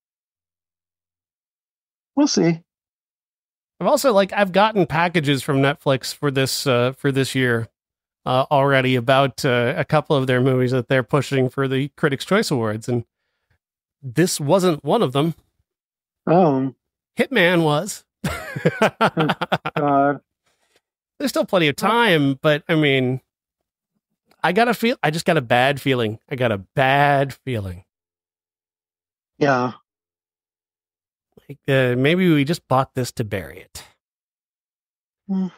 We'll see. I've also like I've gotten packages from Netflix for this uh, for this year uh, already about uh, a couple of their movies that they're pushing for the Critics' Choice Awards, and this wasn't one of them. Oh, Hitman was. oh God. There's still plenty of time, but I mean, I got a feel. I just got a bad feeling. I got a bad feeling. Yeah. Like, uh, maybe we just bought this to bury it. Mm.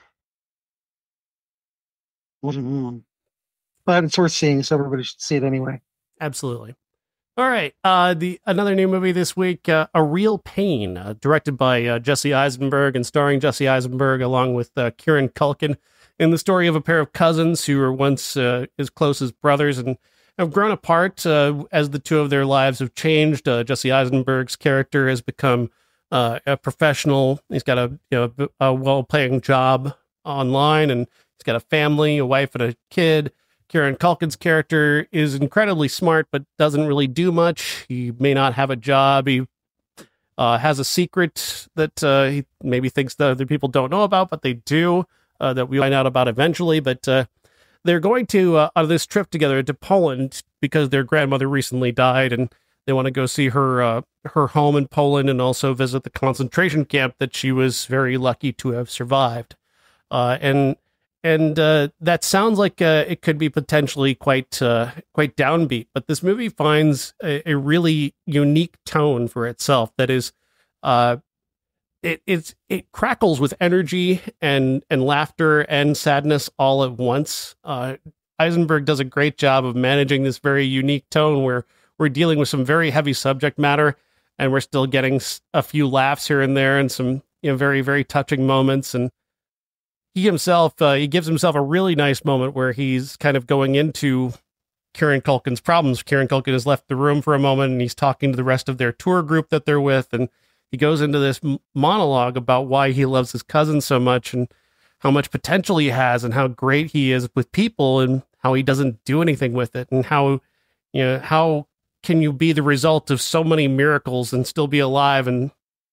What a moon. But it's worth seeing, so everybody should see it anyway. Absolutely. All right. Uh, the another new movie this week, uh, A Real Pain, uh, directed by uh, Jesse Eisenberg and starring Jesse Eisenberg along with uh, Kieran Culkin, in the story of a pair of cousins who were once uh, as close as brothers and have grown apart uh, as the two of their lives have changed. Uh, Jesse Eisenberg's character has become uh, a professional. He's got a, you know, a well-paying job online, and he's got a family, a wife and a kid. Kieran Culkin's character is incredibly smart, but doesn't really do much. He may not have a job. He uh, has a secret that uh, he maybe thinks that other people don't know about, but they do, uh, that we find out about eventually. But uh, they're going to, uh, on this trip together to Poland because their grandmother recently died, and they want to go see her uh, her home in Poland and also visit the concentration camp that she was very lucky to have survived. Uh, and And uh, that sounds like uh, it could be potentially quite uh, quite downbeat, but this movie finds a, a really unique tone for itself. That is, uh, it it's, it crackles with energy and and laughter and sadness all at once. Uh, Eisenberg does a great job of managing this very unique tone where we're dealing with some very heavy subject matter, and we're still getting a few laughs here and there and some, you know, very very touching moments. And he himself, uh, he gives himself a really nice moment where he's kind of going into Kieran Culkin's problems. Kieran Culkin has left the room for a moment and he's talking to the rest of their tour group that they're with. And he goes into this monologue about why he loves his cousin so much and how much potential he has and how great he is with people and how he doesn't do anything with it. And how, you know, how can you be the result of so many miracles and still be alive and,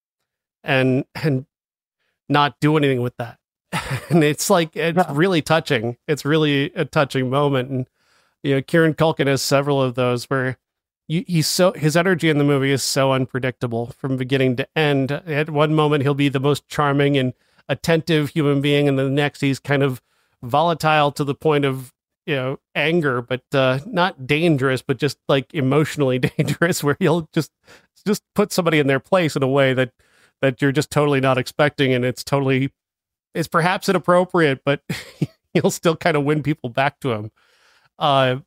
and, and not do anything with that? And it's like, it's really touching. It's really a touching moment. And, you know, Kieran Culkin has several of those where you, he's so, his energy in the movie is so unpredictable from beginning to end. At one moment, he'll be the most charming and attentive human being. And the next, he's kind of volatile to the point of, you know, anger, but uh, not dangerous, but just like emotionally dangerous, where he'll just, just put somebody in their place in a way that, that you're just totally not expecting. And it's totally, it's perhaps inappropriate, but he'll still kind of win people back to him. Uh,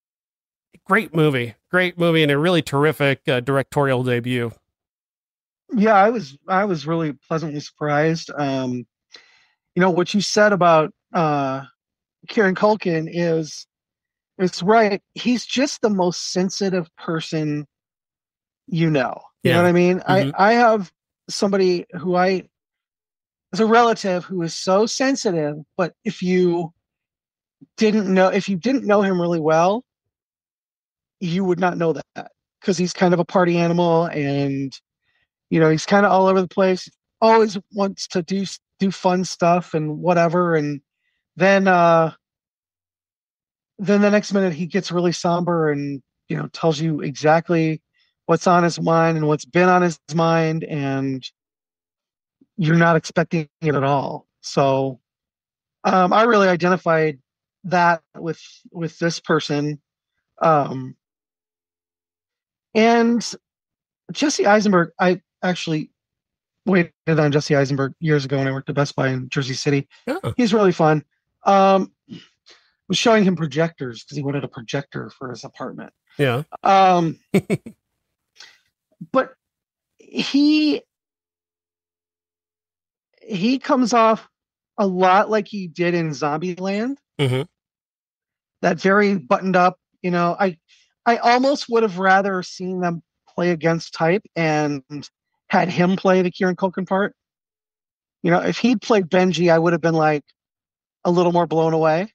great movie, great movie, and a really terrific uh, directorial debut. Yeah, I was I was really pleasantly surprised. Um, you know what you said about uh, Kieran Culkin is it's right. He's just the most sensitive person you know. You Yeah. know what I mean? Mm-hmm. I I have somebody who I as a relative who is so sensitive, but if you didn't know if you didn't know him really well, you would not know that because he's kind of a party animal, and you know he's kind of all over the place. Always wants to do do fun stuff and whatever, and then uh, then the next minute he gets really somber and you know tells you exactly what's on his mind and what's been on his mind, and you're not expecting it at all. So um, I really identified that with with this person. Um, and Jesse Eisenberg, I actually waited on Jesse Eisenberg years ago when I worked at Best Buy in Jersey City. Yeah. He's really fun. Um, was showing him projectors because he wanted a projector for his apartment. Yeah. Um, but he he comes off a lot like he did in Zombieland. Mm-hmm. That very buttoned up, you know, I I almost would have rather seen them play against type and had him play the Kieran Culkin part. You know, if he'd played Benji, I would have been like a little more blown away.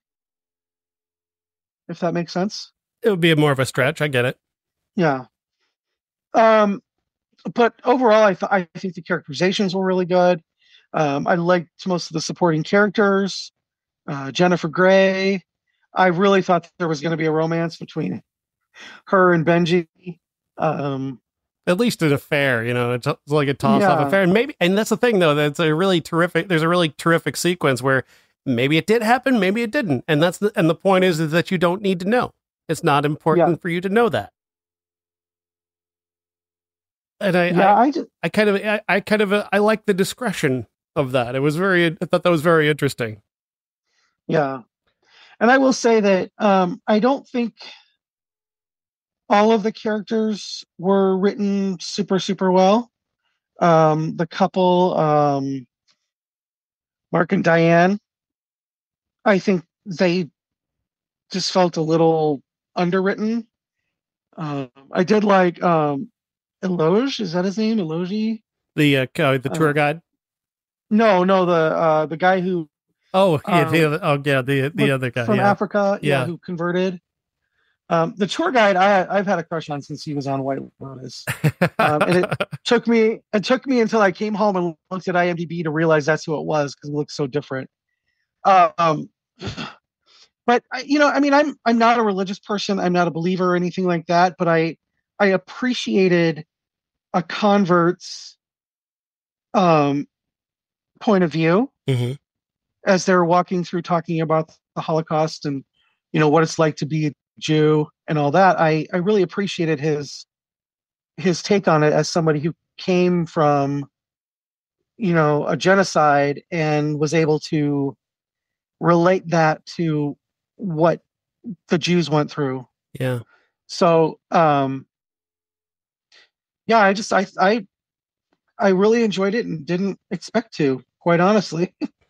If that makes sense. It would be more of a stretch. I get it. Yeah. Um, but overall, I th- I think the characterizations were really good. Um, I liked most of the supporting characters. Uh, Jennifer Grey. I really thought there was going to be a romance between her and Benji. Um, At least an affair, you know, it's, it's like a toss-off Yeah. affair. And maybe, and that's the thing, though, that's a really terrific, there's a really terrific sequence where maybe it did happen, maybe it didn't. And that's the, and the point is, is that you don't need to know. It's not important Yeah. for you to know that. And I, yeah, I, I just, I kind of, I, I kind of, uh, I like the discretion of that. It was very, I thought that was very interesting. yeah. And I will say that um, I don't think all of the characters were written super, super well. Um, the couple, um, Mark and Diane, I think they just felt a little underwritten. Um, I did like um, Eloge. Is that his name? Eloge? The, uh, uh, the tour Uh, guide. No, no, the uh, the guy who Oh, yeah, um, the other, oh, yeah, the, the look, other guy. from Yeah. Africa, yeah, Yeah. who converted. Um, the tour guide, I, I've had a crush on since he was on White Lotus, um, and it took me it took me until I came home and looked at IMDb to realize that's who it was because it looks so different. Um, but I, you know, I mean, I'm I'm not a religious person. I'm not a believer or anything like that. But I I appreciated a convert's um, point of view hmm as they're walking through talking about the Holocaust and you know what it's like to be a Jew and all that. I I really appreciated his his take on it as somebody who came from you know a genocide and was able to relate that to what the Jews went through. Yeah. So um yeah, I just I I I really enjoyed it and didn't expect to, quite honestly.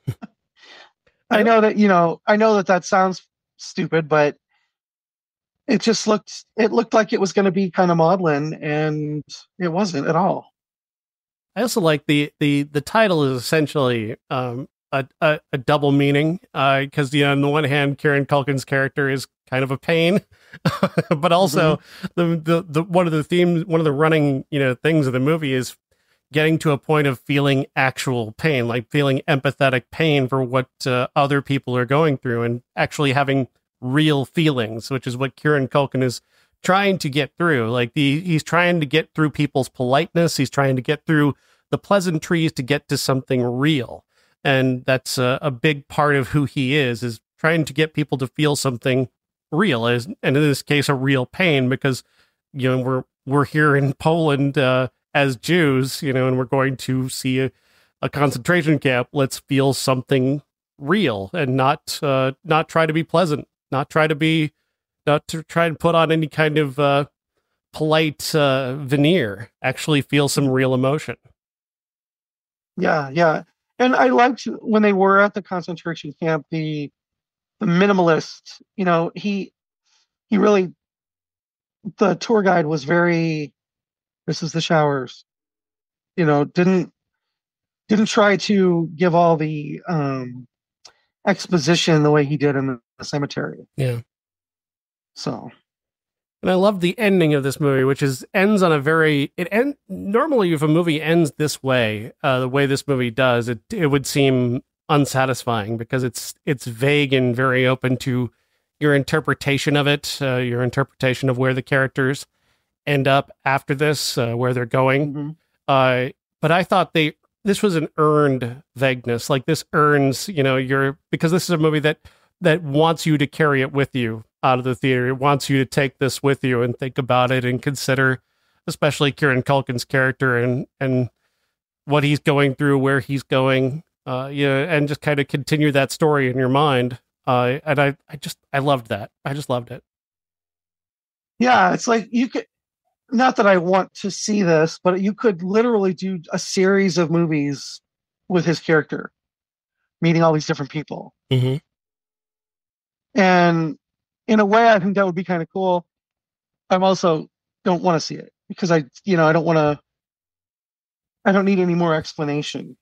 I know that, you know, I know that that sounds stupid, but it just looked it looked like it was going to be kind of maudlin, and it wasn't at all. I also like the the the title is essentially um, a, a a double meaning because uh, you know, on the one hand, Kieran Culkin's character is kind of a pain, but also mm-hmm. the, the the one of the themes, one of the running you know things of the movie is getting to a point of feeling actual pain, like feeling empathetic pain for what uh, other people are going through, and actually having real feelings, which is what Kieran Culkin is trying to get through. Like the he's trying to get through people's politeness. He's trying to get through the pleasantries to get to something real. And that's a, a big part of who he is, is trying to get people to feel something real, as, and in this case, a real pain, because, you know, we're, we're here in Poland uh, as Jews, you know, and we're going to see a, a concentration camp. Let's feel something real and not, uh, not try to be pleasant, not try to be, not to try and put on any kind of uh, polite uh, veneer, actually feel some real emotion. Yeah, yeah. And I liked when they were at the concentration camp, the the minimalist, you know, he he really the tour guide was very this is the showers. You know, didn't didn't try to give all the um, exposition the way he did in the, the cemetery. Yeah. So, and I love the ending of this movie, which is ends on a very it end normally if a movie ends this way, uh, the way this movie does, it it would seem unsatisfying because it's it's vague and very open to your interpretation of it, uh, your interpretation of where the characters end up after this, uh, where they're going. mm-hmm. Uh, but I thought they this was an earned vagueness, like this earns, you know, your because this is a movie that that wants you to carry it with you out of the theater. It wants you to take this with you and think about it and consider, especially Kieran Culkin's character and and what he's going through, where he's going, uh, yeah, and just kind of continue that story in your mind. Uh, and I, I just, I loved that. I just loved it. Yeah, it's like you could, not that I want to see this, but you could literally do a series of movies with his character, meeting all these different people. Mm-hmm. And in a way, I think that would be kind of cool. I'm also don't want to see it because I, you know, I don't want to, I don't need any more explanation.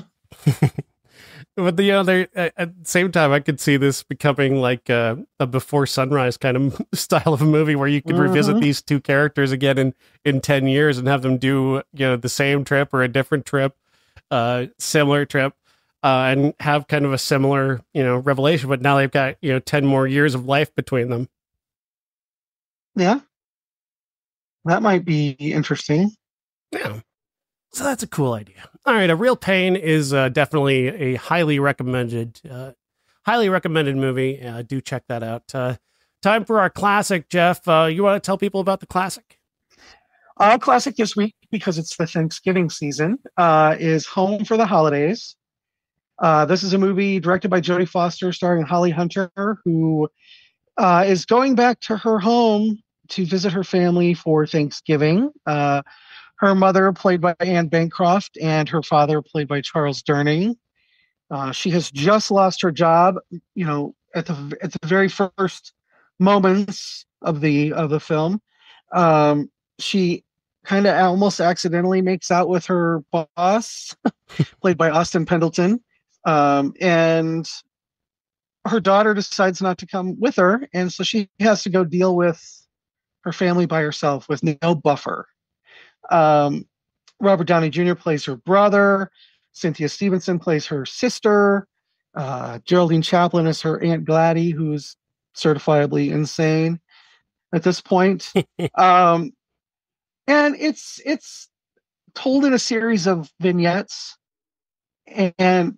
But the other, at the same time, I could see this becoming like a, a Before Sunrise kind of style of a movie where you could mm-hmm. revisit these two characters again in, in ten years and have them do, you know, the same trip or a different trip, uh, similar trip, uh, and have kind of a similar, you know, revelation. But now they've got, you know, ten more years of life between them. Yeah. That might be interesting. Yeah. So that's a cool idea. All right, A Real Pain is uh, definitely a highly recommended, uh, highly recommended movie. Uh, do check that out. Uh, time for our classic, Jeff. Uh, you want to tell people about the classic? Our classic this week, because it's the Thanksgiving season, uh, is Home for the Holidays. Uh, this is a movie directed by Jodie Foster, starring Holly Hunter, who uh, is going back to her home to visit her family for Thanksgiving. Uh, Her mother, played by Anne Bancroft, and her father, played by Charles Durning. Uh, she has just lost her job, you know, at the at the very first moments of the of the film. Um, she kind of almost accidentally makes out with her boss, played by Austin Pendleton, um, and her daughter decides not to come with her, and so she has to go deal with her family by herself with no buffer. Um, Robert Downey Junior plays her brother. Cynthia Stevenson plays her sister. Uh, Geraldine Chaplin is her Aunt Gladys, who's certifiably insane at this point. um, and it's it's told in a series of vignettes. And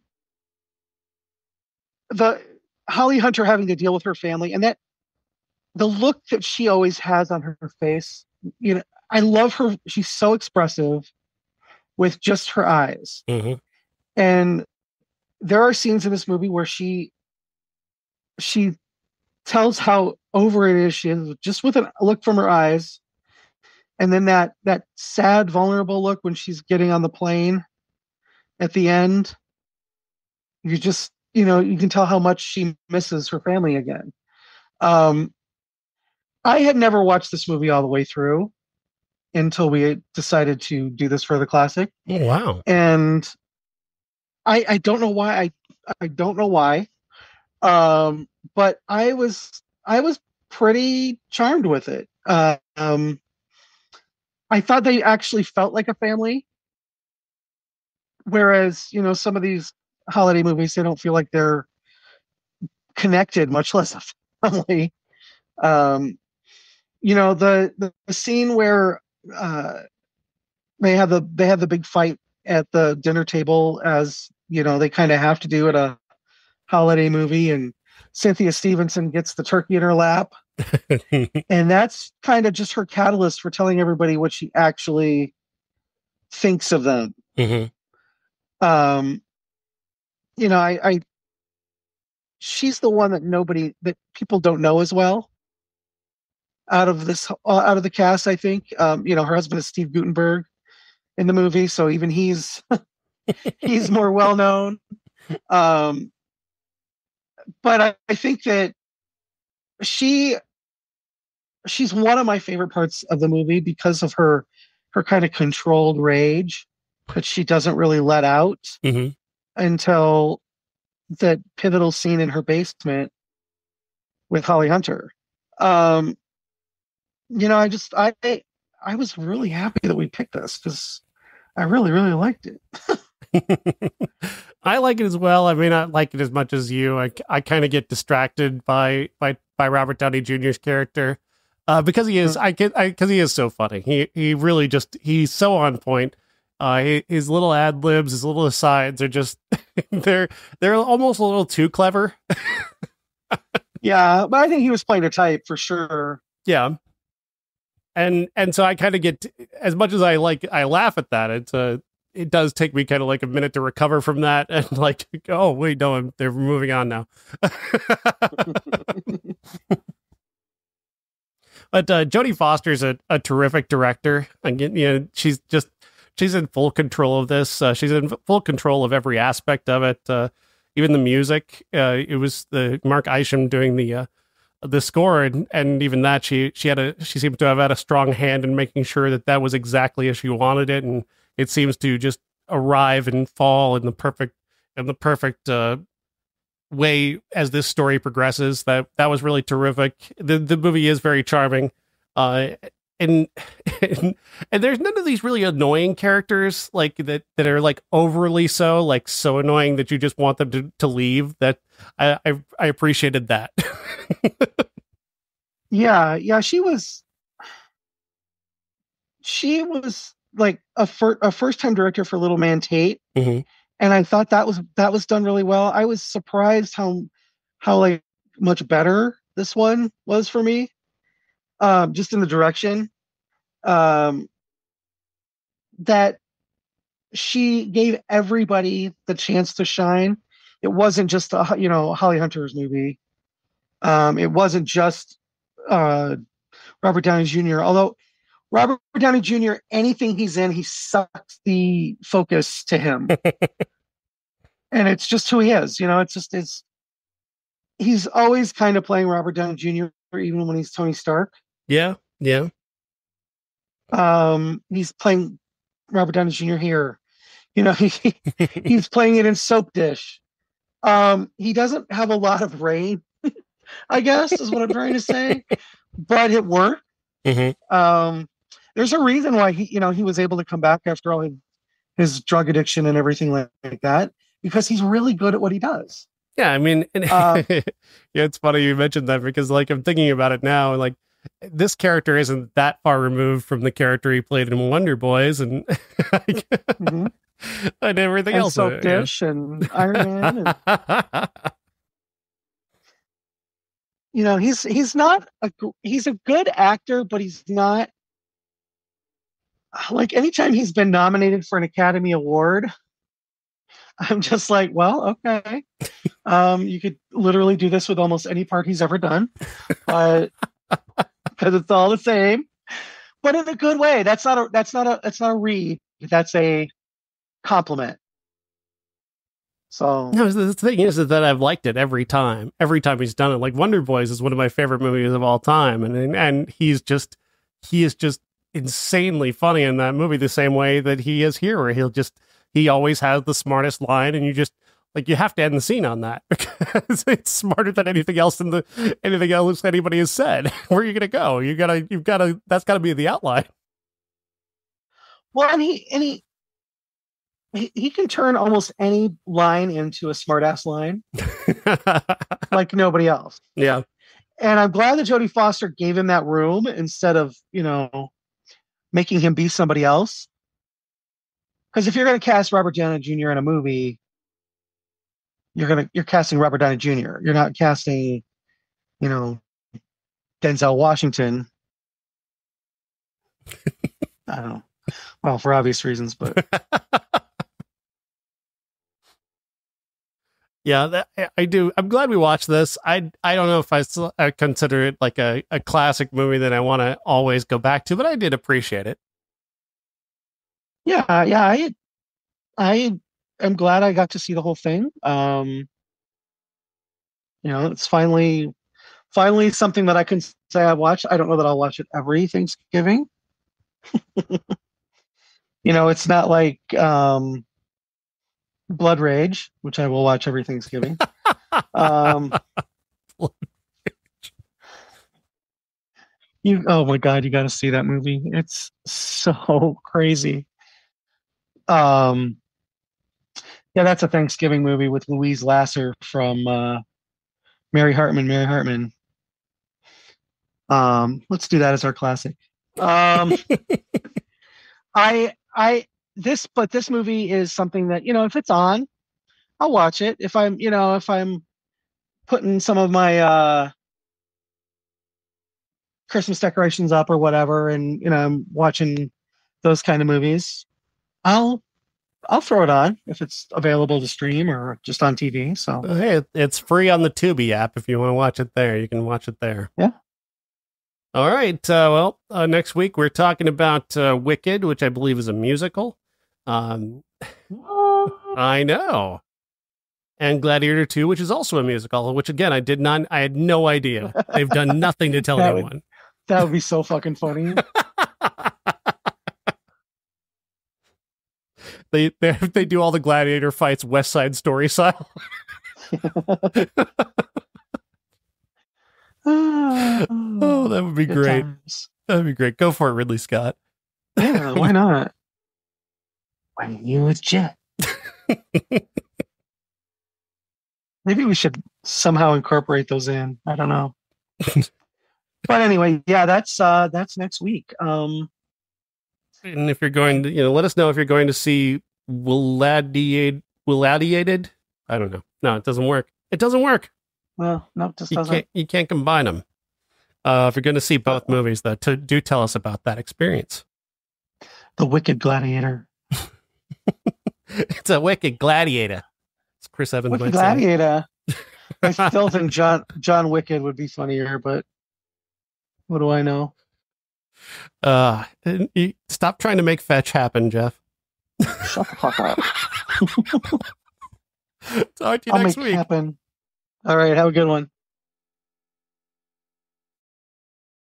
the Holly Hunter having to deal with her family, and that the look that she always has on her face, you know, I love her. She's so expressive with just her eyes. Mm-hmm. And there are scenes in this movie where she she tells how over it is she is just with a look from her eyes. And then that that sad, vulnerable look when she's getting on the plane at the end. You just, you know, you can tell how much she misses her family again. Um, I had never watched this movie all the way through until we decided to do this for the classic. Oh, wow. And I I don't know why. I I don't know why. Um, but I was I was pretty charmed with it. Uh, um, I thought they actually felt like a family. Whereas, you know, some of these holiday movies, they don't feel like they're connected, much less a family. Um, you know, the, the, the scene where uh, they have the they have the big fight at the dinner table, as you know, they kind of have to do at a holiday movie, and Cynthia Stevenson gets the turkey in her lap, and that's kind of just her catalyst for telling everybody what she actually thinks of them. Mm-hmm. Um, you know, I, I she's the one that nobody that people don't know as well out of this uh, out of the cast. I think um, you know, her husband is Steve Guttenberg in the movie, so even he's he's more well known. Um, but I, I think that she she's one of my favorite parts of the movie because of her her kind of controlled rage. but she doesn't really let out mm-hmm. until that pivotal scene in her basement with Holly Hunter. Um, you know, I just I I was really happy that we picked this because I really really liked it. I like it as well. I may not like it as much as you. I, I kind of get distracted by by by Robert Downey Junior's character uh, because he is. I get because he is so funny. He he really just he's so on point. Uh, he, his little ad libs, his little asides are just they're they're almost a little too clever. Yeah, but I think he was playing a type for sure. Yeah. And and so I kind of get as much as I like I laugh at that. It's a it does take me kind of like a minute to recover from that and like, oh wait, no, I'm, they're moving on now. But uh, Jodie Foster's a, a terrific director. Again, you know, she's just she's in full control of this. Uh, she's in full control of every aspect of it. Uh, even the music. Uh, it was the Mark Isham doing the uh, the score, and, and even that she she had a she seemed to have had a strong hand in making sure that that was exactly as she wanted it, and it seems to just arrive and fall in the perfect in the perfect uh, way as this story progresses. That that was really terrific. The the movie is very charming, uh, and, and and there's none of these really annoying characters like that that are like overly so like so annoying that you just want them to, to leave. That I I, I appreciated that. yeah, yeah, she was she was like a fir- a first time director for Little Man Tate. Mm-hmm. And I thought that was that was done really well. I was surprised how how like much better this one was for me, um, just in the direction um, that she gave everybody the chance to shine. It wasn't just a, you know Holly Hunter's movie. Um, it wasn't just uh, Robert Downey Junior Although Robert Downey Junior, anything he's in, he sucks the focus to him. And it's just who he is. You know, it's just, it's, he's always kind of playing Robert Downey Junior, even when he's Tony Stark. Yeah. Yeah. Um, he's playing Robert Downey Junior here. You know, he, he's playing it in Soap Dish. Um, he doesn't have a lot of rain, I guess, is what I'm trying to say, but it worked. Mm-hmm. Um, there's a reason why he, you know, he was able to come back after all his, his drug addiction and everything like, like that, because he's really good at what he does. Yeah, I mean, and, uh, yeah, it's funny you mentioned that because, like, I'm thinking about it now. Like, this character isn't that far removed from the character he played in Wonder Boys, and mm-hmm. and everything and else. Soap Dish yeah. and Iron Man. And, you know, he's he's not a he's a good actor, but he's not like anytime he's been nominated for an Academy Award. I'm just like, well, okay. Um, you could literally do this with almost any part he's ever done, but because it's all the same, but in a good way. That's not a that's not a that's not a read. That's a compliment. So no, the thing is that I've liked it every time. Every time he's done it. Like Wonder Boys is one of my favorite movies of all time, and and he's just he is just insanely funny in that movie, the same way that he is here, where he'll just he always has the smartest line, and you just like you have to end the scene on that because it's smarter than anything else in the anything else anybody has said. Where are you gonna go? You gotta you've gotta that's gotta be the outline. Well, and he and he he, he can turn almost any line into a smartass line like nobody else. Yeah. And I'm glad that Jodie Foster gave him that room instead of, you know, making him be somebody else. Because if you're going to cast Robert Downey Junior in a movie, you're going to you're casting Robert Downey Junior You're not casting, you know, Denzel Washington. I don't know. Well, for obvious reasons, but yeah, that, I do. I'm glad we watched this. I I don't know if I, still, I consider it like a, a classic movie that I want to always go back to, but I did appreciate it. Yeah, yeah, I I am glad I got to see the whole thing. Um, you know, it's finally finally something that I can say I watched. I don't know that I'll watch it every Thanksgiving. You know, it's not like um, Blood Rage, which I will watch every Thanksgiving. um, you, oh my God, you got to see that movie. It's so crazy. Um, yeah, that's a Thanksgiving movie with Louise Lasser from uh, Mary Hartman. Mary Hartman. Um, let's do that as our classic. Um, I, I, this, but this movie is something that, you know, if it's on, I'll watch it. If I'm, you know, if I'm putting some of my uh, Christmas decorations up or whatever, and you know, I'm watching those kind of movies, I'll, I'll throw it on if it's available to stream or just on T V. So uh, hey, it's free on the Tubi app if you want to watch it there. You can watch it there. Yeah. All right. Uh, well, uh, next week we're talking about uh, Wicked, which I believe is a musical. Um, I know. And Gladiator two, which is also a musical, which again, I did not, I had no idea. They've done nothing to tell that anyone. Would, that would be so fucking funny. they, they they do all the gladiator fights West Side Story style. Oh, that would be Good great. times. That would be great. Go for it, Ridley Scott. Yeah, why not? When you was jet. Maybe we should somehow incorporate those in. I don't know. But anyway, yeah, that's uh that's next week. Um And if you're going to, you know, let us know if you're going to see Willadiated. Willadiated? I don't know. No, it doesn't work. It doesn't work. Well, no, it just you doesn't. Can't, you can't combine them. Uh, if you're going to see both movies, though, to, do tell us about that experience. The Wicked Gladiator. It's a Wicked Gladiator. It's Chris Evans. Wicked Gladiator. I still think John John Wicked would be funnier, but what do I know? Uh, stop trying to make fetch happen, Jeff. Shut the fuck up. Talk to you I'll next make week. Happen. All right, have a good one.